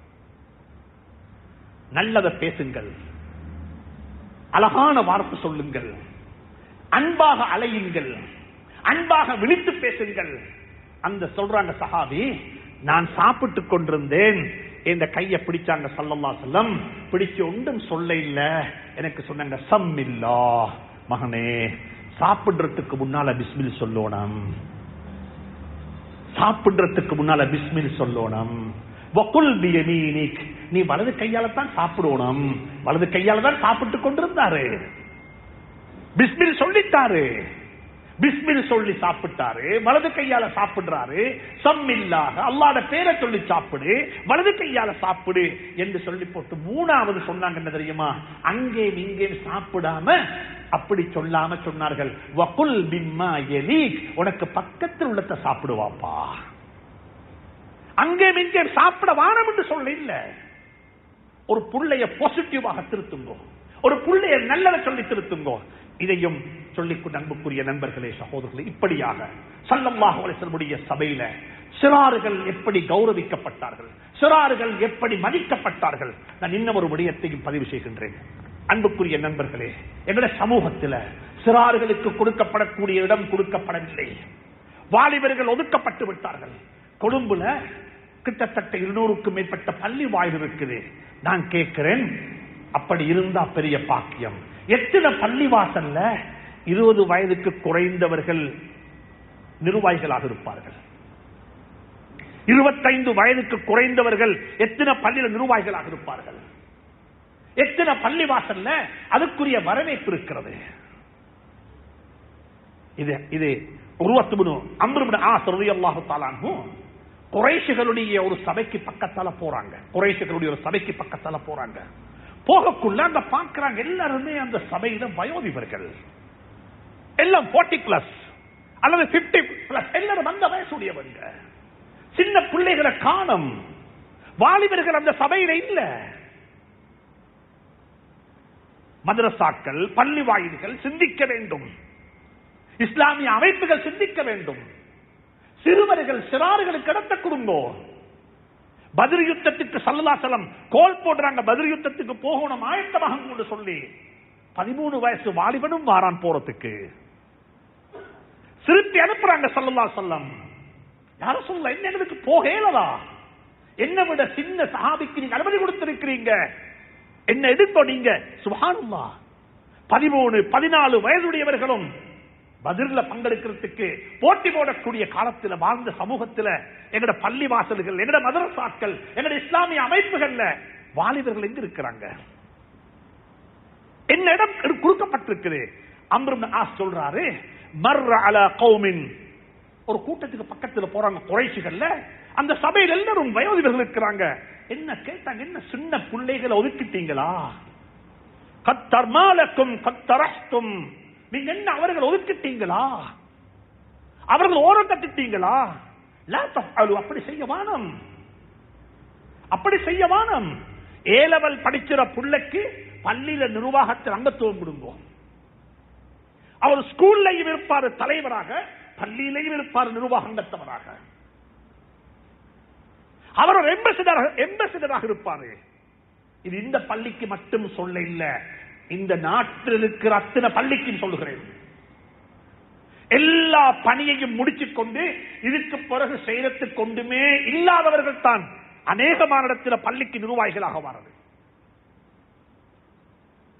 நல்லத பேசுங்கள், அழகான வார்த்தை சொல்லுங்கள், அன்பாக அலையுங்கள், அன்பாக விழித்து பேசுங்கள். அந்த சொல்றாங்க சஹாபி, நான் சாப்பிட்டுக் கொண்டிருந்தேன், இந்த கையை பிடிச்சாங்க ஸல்லல்லாஹு அலைஹி வஸல்லம், பிடிச்சு ஒன்றும் சொல்ல இல்ல, எனக்கு சொன்னாங்க சம்மில்லா, மகனே சாப்பிடுறதுக்கு முன்னால பிஸ்மில் சொல்லணும், சாப்பிடுறதுக்கு முன்னால பிஸ்மில் சொல்லணும். வகுல் பியமீனிக், நீ வலது கையால தான் சாப்பிடணும், வலது கையால தான் சாப்பிட்டுக் கொண்டிருந்தாரு, பிஸ்மில் சொல்லிட்டாரு, பிஸ்மில் சொல்லி சாப்பிட்டாரு, வலது கையால சாப்பிடுறாரு. சம்மில்லாக அல்லாஹ்ட பேரை சொல்லி சாப்பிடு, வலது கையால சாப்பிடு என்று சொல்லி போட்டு மூணாவது சொன்னாங்க என்ன தெரியுமா? அங்கே இங்கே சாப்பிடாம அப்படி சொல்லாம சொன்னார்கள், வகுல் பிம்மா யலீக், உனக்கு பக்கத்தில் உள்ளத சாப்பிடுவாப்பா, அங்கே இங்கே சாப்பிட வானம் என்று சொல்ல இல்ல. ஒரு புள்ளைய பாசிட்டிவாக திருத்துங்கோ, ஒரு புள்ளைய நல்லதை சொல்லி திருத்துங்கோ. இதையும் சொல்லிக்கொண்டு அன்புக்குரிய நண்பர்களே, சகோதரர்களே, இப்படியாக ஸல்லல்லாஹு அலைஹி வஸல்லம் சபையில சிறார்கள் எப்படி கௌரவிக்கப்பட்டார்கள், சிறார்கள் எப்படி மதிக்கப்பட்டார்கள். நான் இன்னும் ஒரு விடயத்தையும் பதிவு செய்கின்றேன். அன்புக்குரிய நண்பர்களே, எங்களுடைய சமூகத்தில் சிறார்களுக்கு கொடுக்கப்படக்கூடிய இடம் கொடுக்கப்படவில்லை. வாலிபர்கள் ஒதுக்கப்பட்டு விட்டார்கள். கொழும்புல கிட்டத்தட்ட இருநூறுக்கும் மேற்பட்ட பள்ளி வாயில் இருக்குது. நான் கேட்கிறேன், அப்படி இருந்தா பெரிய பாக்கியம். எத்தனை பள்ளி வாசல்ல இருபது வயதுக்கு குறைந்தவர்கள் நிர்வாகிகளாக இருப்பார்கள்? இருபத்தைந்து வயதுக்கு குறைந்தவர்கள் எத்தனை பள்ளியில் நிர்வாகிகளாக இருப்பார்கள்? எத்தனை பள்ளி வாசல்ல அதுக்குரிய வரவேற்பு இருக்கிறது? இது இது உருவத்துபுனு அம்ரு இப்னு ஆஸ் ரலியல்லாஹு தஆலா அன்ஹு குறைஷிகளுடைய ஒரு சபைக்கு பக்கத்தால போறாங்க. குறைஷிகளுடைய ஒரு சபைக்கு பக்கத்தால போறாங்க. போகக்குள்ள அங்க பாக்குறாங்க, எல்லாருமே அந்த சபையில வயோதிபர்கள், எல்லாம் நாற்பது பிளஸ் அல்லது ஐம்பது பிளஸ், எல்லாரும் அந்த வயசுடையவங்க. சின்ன பிள்ளைகளை காணும், வாலிபர்கள் அந்த சபையில இல்ல. மதரசாக்கள், பள்ளி வாயில்கள் சிந்திக்க வேண்டும், இஸ்லாமிய அமைப்புகள் சிந்திக்க வேண்டும். சிறுவர்கள் சிறார்களுக்கு இடத்த கொடுங்கோ. பத்ர் யுத்தத்துக்கு ஸல்லல்லாஹு அலைஹி வஸல்லம் கோல் போடுறாங்க, பத்ர் யுத்தத்துக்கு போகணும் ஆயத்தமாக சொல்லி. பதிமூணு வயசு வாலிபனும் வாரான் போறதுக்கு, சிறுத்தி அனுப்புறாங்க ஸல்லல்லாஹு அலைஹி வஸல்லம். யார சொல்ல என்ன எங்களுக்கு போகலதா? என்ன விட சின்ன சஹாபிக்கு நீங்க அனுமதி கொடுத்திருக்கிறீங்க, என்ன எடுத்தோ நீங்க? சுப்ஹானல்லாஹ், பதிமூணு பதினாலு வயதுடையவர்களும் பதிர்ல பங்கெடுக்கிறதுக்கு போட்டி போடக்கூடிய காலத்தில் வாழ்ந்த சமூகத்தில் எங்கட பள்ளி வாசல்கள், எங்கட மதரசாக்கள், எங்கட இஸ்லாமிய அமைப்புகள்ல வாலிபர்கள் எங்க இருக்கிறாங்க? என்ன இடம் கொடுக்கப்பட்டிருக்குது? அம்ரு இப்னு ஆஸ் சொல்றாரு, மர்ர அலா கௌமின், ஒரு கூட்டத்துக்கு பக்கத்தில் போறாங்க குறைஷிகள்ல. அந்த சபையில் எல்லாரும் வயோதிபர்கள் இருக்கிறாங்க. என்ன கேட்டாங்க, என்ன சின்ன பிள்ளைகளை ஒதுக்கிட்டீங்களா? கத்தர்மாலக்கும் கத்தரஹ்தும், நீங்க என்ன அவர்கள் ஒதுக்கிட்டீங்களா? அவர்கள் ஓரம் கட்டிட்டீங்களா? லா தஃஅலு, அப்படி செய்ய வானம், அப்படி செய்ய வானம். ஏ லெவல் படிக்கிற புள்ளைக்கு பள்ளியில நிர்வாகத்தில் அங்கத்துவம் கொடுங்க. அவர் ஸ்கூல்லையும் இருப்பார் தலைவராக, பள்ளியிலையும் இருப்பார் நிர்வாகத்தவராக. அவர் ஒரு எம்பசிடராக இருப்பாரு. இது இந்த பள்ளிக்கு மட்டும் சொல்ல இல்ல, இந்த நாட்டில் இருக்கிற அத்தனை பள்ளிக்கும் சொல்லுகிறேன். எல்லா பணியையும் முடிச்சுக் கொண்டு இதுக்கு பிறகு செய்யறதுக்கு கொண்டுமே இல்லாதவர்கள் தான் அநேகமான இடத்துல பள்ளிக்கு நிர்வாகிகளாக வாரது.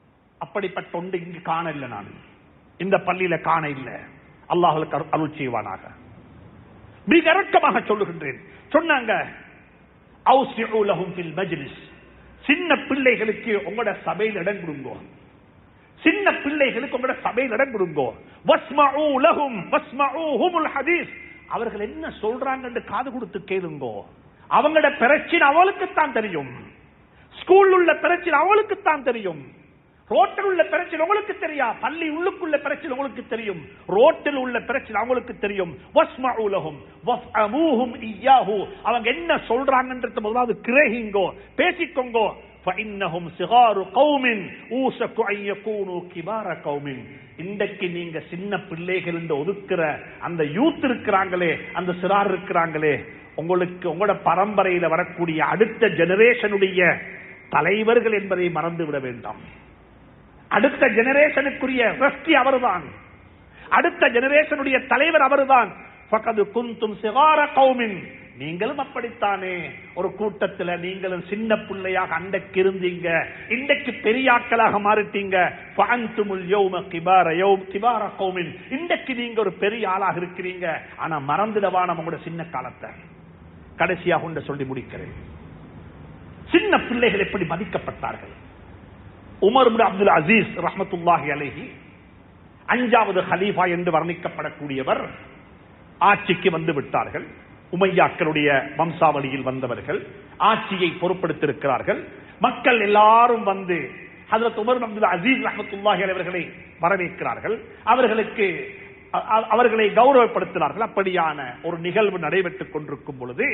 அப்படிப்பட்ட ஒன்று இங்கு காண இல்லை, நான் இந்த பள்ளியில காண இல்லை. அல்லாஹ்வுக்கு அருள் செய்வானாக. மிக இரக்கமாக சொல்லுகின்றேன். சொன்னாங்க, அவ்சிஉ லஹும் ஃபில் மஜ்லிஸ், சின்ன பிள்ளைகளுக்கு உங்களோட சபையில் இடம் கொடுங்கோ. சின்ன பிள்ளைகளுக்கு உங்களோட சபையில் இடம் கொடுங்கோ. வஸ்மஉ லஹும் வஸ்மஉஹுமுல் ஹதீஸ், அவர்கள் என்ன சொல்றாங்க என்று காது கொடுத்து கேளுங்கோ. அவங்களோட பிரச்சனை அவளுக்கு தான் தெரியும். ஸ்கூல் உள்ள பிரச்சனை அவளுக்கு தான் தெரியும். ரோட்டில் உள்ள பிரச்சனை உங்களுக்கு தெரியா, பள்ளி உள்ளுக்குள்ள பிரச்சனை உங்களுக்கு தெரியும், ரோட்டில் உள்ள பிரச்சனை அவங்களுக்கு தெரியும். வஸ்மஉ லஹும் வஃஅமூஹும் இய்யாஹு, அவங்க என்ன சொல்றாங்கன்றது முதலாவது கிரகிங்கோ, பேசிக்கோங்கோ. فإنهم صغار قوم اوشك ان يكونوا كبار قوم. இன்றைக்கு நீங்க சின்ன பிள்ளைகள் என்று ஒதுக்குற அந்த யூத் இருக்கிறாங்களே, அந்த சிறார் இருக்கிறாங்களே, உங்களுக்கு உங்களோட பரம்பரையில வரக்கூடிய அடுத்த ஜெனரேஷனுடைய தலைவர்கள் என்பதை மறந்து விட வேண்டாம். அடுத்த ஜெனரேஷனுக்குரிய ரஸ்தி அவர்தான், அடுத்த ஜெனரேஷனுடைய தலைவர் அவர்தான். ஃபகது குந்தும் சிகார கௌமின், நீங்களும் அப்படித்தானே ஒரு கூட்டத்தில் நீங்களும் சின்ன பிள்ளையாக அன்றைக்கு இருந்தீங்க, இன்றைக்கு பெரியாக்களாக மாறிட்டீங்க. ஃபஅன்துமுல் யௌம கிபார யௌம் கிபார கௌமின், இன்றைக்கு நீங்க ஒரு பெரிய ஆளாக இருக்கிறீங்க. ஆனா மறந்துடவா நம்மளோட சின்ன காலத்தை. கடைசியாக ஒன்று சொல்லி முடிக்கிறேன். சின்ன பிள்ளைகள் எப்படி மதிக்கப்பட்டார்கள். உமர் இப்னு அப்துல் அசீஸ் ரஹ்மத்துல்லாஹி அலைஹி, அஞ்சாவது ஹலீஃபா என்று வர்ணிக்கப்படக்கூடியவர், ஆட்சிக்கு வந்து விட்டார்கள். உமையாக்களுடைய வம்சாவளியில் வந்தவர்கள் ஆட்சியை பொறுப்படுத்தியிருக்கிறார்கள். மக்கள் எல்லாரும் வந்து ஹஜ்ரத் உமர் இப்னு அப்துல் அசீஸ் ரஹ்மத்துல்லாஹி அலைஹி அவர்களை வரவேற்கிறார்கள். அவர்களுக்கு அவர்களை கௌரவப்படுத்தினார்கள். அப்படியான ஒரு நிகழ்வு நடைபெற்றுக் கொண்டிருக்கும் பொழுது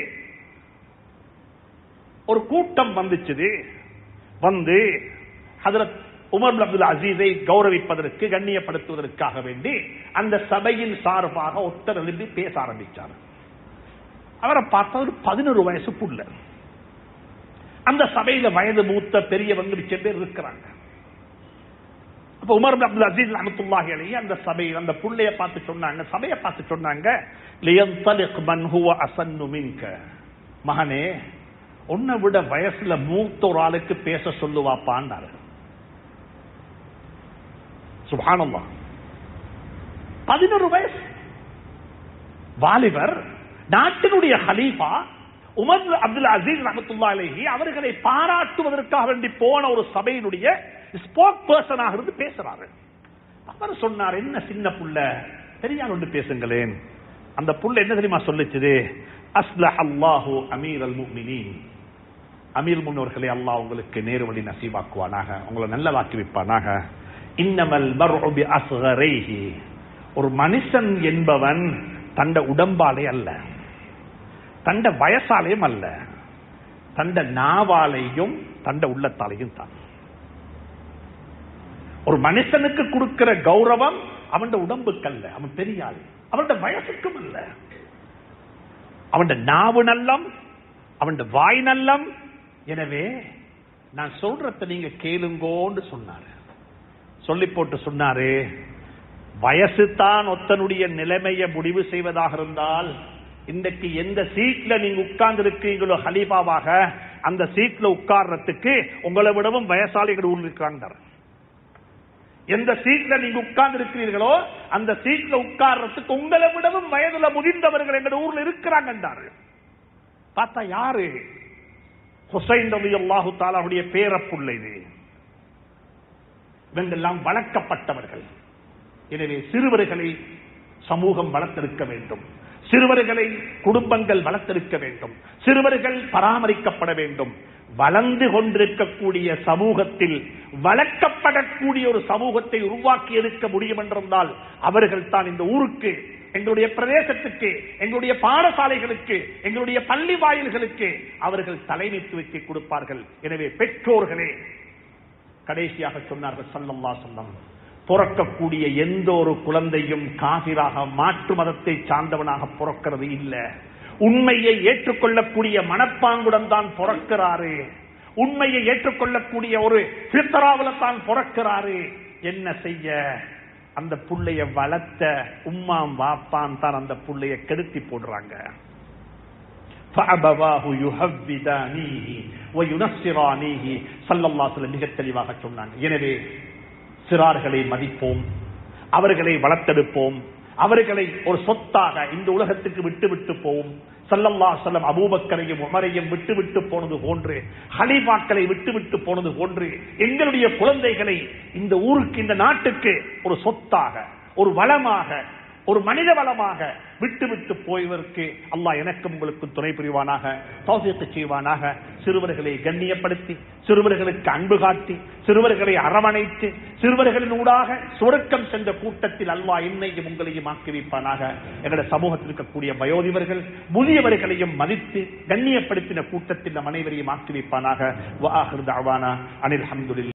ஒரு கூட்டம் வந்துச்சு. வந்து ஹஜ்ரத் உமர் இப்னு அப்துல் அசீஸை கௌரவிப்பதற்கு, கண்ணியப்படுத்துவதற்காக வேண்டி அந்த சபையின் சார்பாக ஒருத்தர் எழுதி பேச ஆரம்பித்தார். அவரை பார்த்தா ஒரு பதினொரு வயசு புள்ள. அந்த சபையில வயது மூத்த பெரியவங்க மிச்சம் பேர் இருக்கிறாங்க. அப்ப உமர் இப்னு அப்துல் அசீஸ் ரஹ்மத்துல்லாஹி அலைஹி அந்த சபையில் அந்த புள்ளைய பார்த்து சொன்னாங்க, சபையை பார்த்து சொன்னாங்க, லியன்தலிக் மன் ஹுவ அஸன்னு மின்க, மகனே உன்னை விட வயசுல மூத்த ஒரு ஆளுக்கு பேச சொல்லுவாப்பான்னாரு. சுப்ஹானல்லாஹ், பதினொரு வயசு வாலிபர், நாட்டினுடைய ஹலீஃபா உமர் அப்துல் அசீஸ் ரஹ்மத்துல்லாஹி அலைஹி அவர்களை பாராட்டுவதற்காக வேண்டி போன ஒரு சபையினுடைய ஸ்போக் பர்சனாக இருந்து பேசுறாரு. அவர் சொன்னார், என்ன சின்ன புள்ள, பெரியார் ஒன்று பேசுங்களேன். அந்த புள்ள என்ன தெரியுமா சொல்லுச்சு, அஸ்லஹ் அல்லாஹு அமீரல் முஃமினீன், அமீர் முன்னோர்களே அல்லாஹ் உங்களுக்கு நேரு வழி நசீபாக்குவானாக, உங்களை நல்லதாக்கி வைப்பானாக. இன்னமல் மர்உ பி அஸ்கரைஹி, ஒரு மனுஷன் என்பவன் தண்ட உடம்பாலே அல்ல, தண்ட வயசாலையும் அல்ல, தண்ட நாவாலையும் தண்ட உள்ளத்தாலையும் தான். ஒரு மனுஷனுக்கு கொடுக்கிற கௌரவம் அவன் உடம்புக்கு அல்ல, அவன் பெரியாள், அவன் வயசுக்கும் அல்ல, அவன் நாவு நல்லம், அவன் வாய் நல்லம். எனவே நான் சொல்றத நீங்க கேளுங்கோன்னு சொன்னாரு. சொல்லி போட்டு சொன்னாரு, வயசு தான் ஒத்தனுடைய நிலைமையை முடிவு செய்வதாக இருந்தால், இன்றைக்கு எந்த சீட்ல நீங்க உட்கார்ந்து இருக்கீங்களோ ஹலீஃபாவாக, அந்த சீட்ல உட்கார்றதுக்கு உங்களை விடவும் வயசாளிகள் ஊர் இருக்கிறாங்க. எந்த சீட்ல நீங்க உட்கார்ந்து இருக்கிறீர்களோ அந்த சீட்ல உட்கார்றதுக்கு உங்களை விடவும் வயதுல முதிர்ந்தவர்கள் எங்க ஊர்ல இருக்கிறாங்க. பார்த்தா யாரு? ஹுசைன் ரலியல்லாஹு தஆலாவுடைய பேரப்புள்ளை. இவங்கெல்லாம் வளர்க்கப்பட்டவர்கள். எனவே சிறுவர்களை சமூகம் வளர்த்திருக்க வேண்டும், சிறுவர்களை குடும்பங்கள் வளர்த்திருக்க வேண்டும், சிறுவர்கள் பராமரிக்கப்பட வேண்டும். வளர்ந்து கொண்டிருக்கக்கூடிய சமூகத்தில் வளர்க்கப்படக்கூடிய ஒரு சமூகத்தை உருவாக்கி எடுக்க முடியும் என்றிருந்தால் அவர்கள் தான் இந்த ஊருக்கு, எங்களுடைய பிரதேசத்துக்கு, எங்களுடைய பாடசாலைகளுக்கு, எங்களுடைய பள்ளி வாயில்களுக்கு அவர்கள் தலைமைத்துவத்தை கொடுப்பார்கள். எனவே பெற்றோர்களே, கடைசியாக சொன்னார்கள் ஸல்லல்லாஹு அலைஹி வஸல்லம், பிறக்கக்கூடிய எந்த ஒரு குழந்தையும் காஃபிராக, மாற்று மதத்தை சார்ந்தவனாக பிறக்கிறது இல்லை. உண்மையை ஏற்றுக்கொள்ளக்கூடிய மனப்பாங்குடன் தான் பிறக்கிறாரு, உண்மையை ஏற்றுக்கொள்ளக்கூடிய ஒரு ஃபித்ராவில தான் பிறக்கிறாரு. என்ன செய்ய, அந்த புள்ளைய வளர்த்த உம்மாம் வாப்பான் தான் அந்த புள்ளைய கெடுத்தி போடுறாங்க. மிக தெளிவாக சொன்னாங்க. எனவே சிறார்களை மதிப்போம், அவர்களை வளர்த்தெடுப்போம், அவர்களை ஒரு சொத்தாக இந்த உலகத்துக்கு விட்டு விட்டு போவோம். ஸல்லல்லாஹு அலைஹி வஸல்லம் அபூபக்கரையும் உமரையும் விட்டு விட்டு போனது போன்று, ஹலீஃபாக்களை விட்டு விட்டு போனது போன்று எங்களுடைய குழந்தைகளை இந்த ஊருக்கு, இந்த நாட்டுக்கு ஒரு சொத்தாக, ஒரு வளமாக, ஒரு மனித வளமாக விட்டு விட்டு போய்வதற்கு அல்லாஹ் எனக்கும் உங்களுக்கு துணை புரிவானாக, தௌஃபீக் செய்வானாக. சிறுவர்களை கண்ணியப்படுத்தி, சிறுவர்களுக்கு அன்பு காட்டி, சிறுவர்களை அரவணைத்து, சிறுவர்களின் ஊடாக சுருக்கம் சென்ற கூட்டத்தில் அல்லாஹ் என்னையும் உங்களையும் ஆக்கி வைப்பானாக. எங்களுடைய சமூகத்தில் இருக்கக்கூடிய வயோதிபர்கள் முதியவர்களையும் மதித்து கண்ணியப்படுத்தின கூட்டத்தில் நம் அனைவரையும் ஆக்கி வைப்பானாக. வ ஆகிரு தஅவானா அனில் ஹம்துலில்லாஹ்.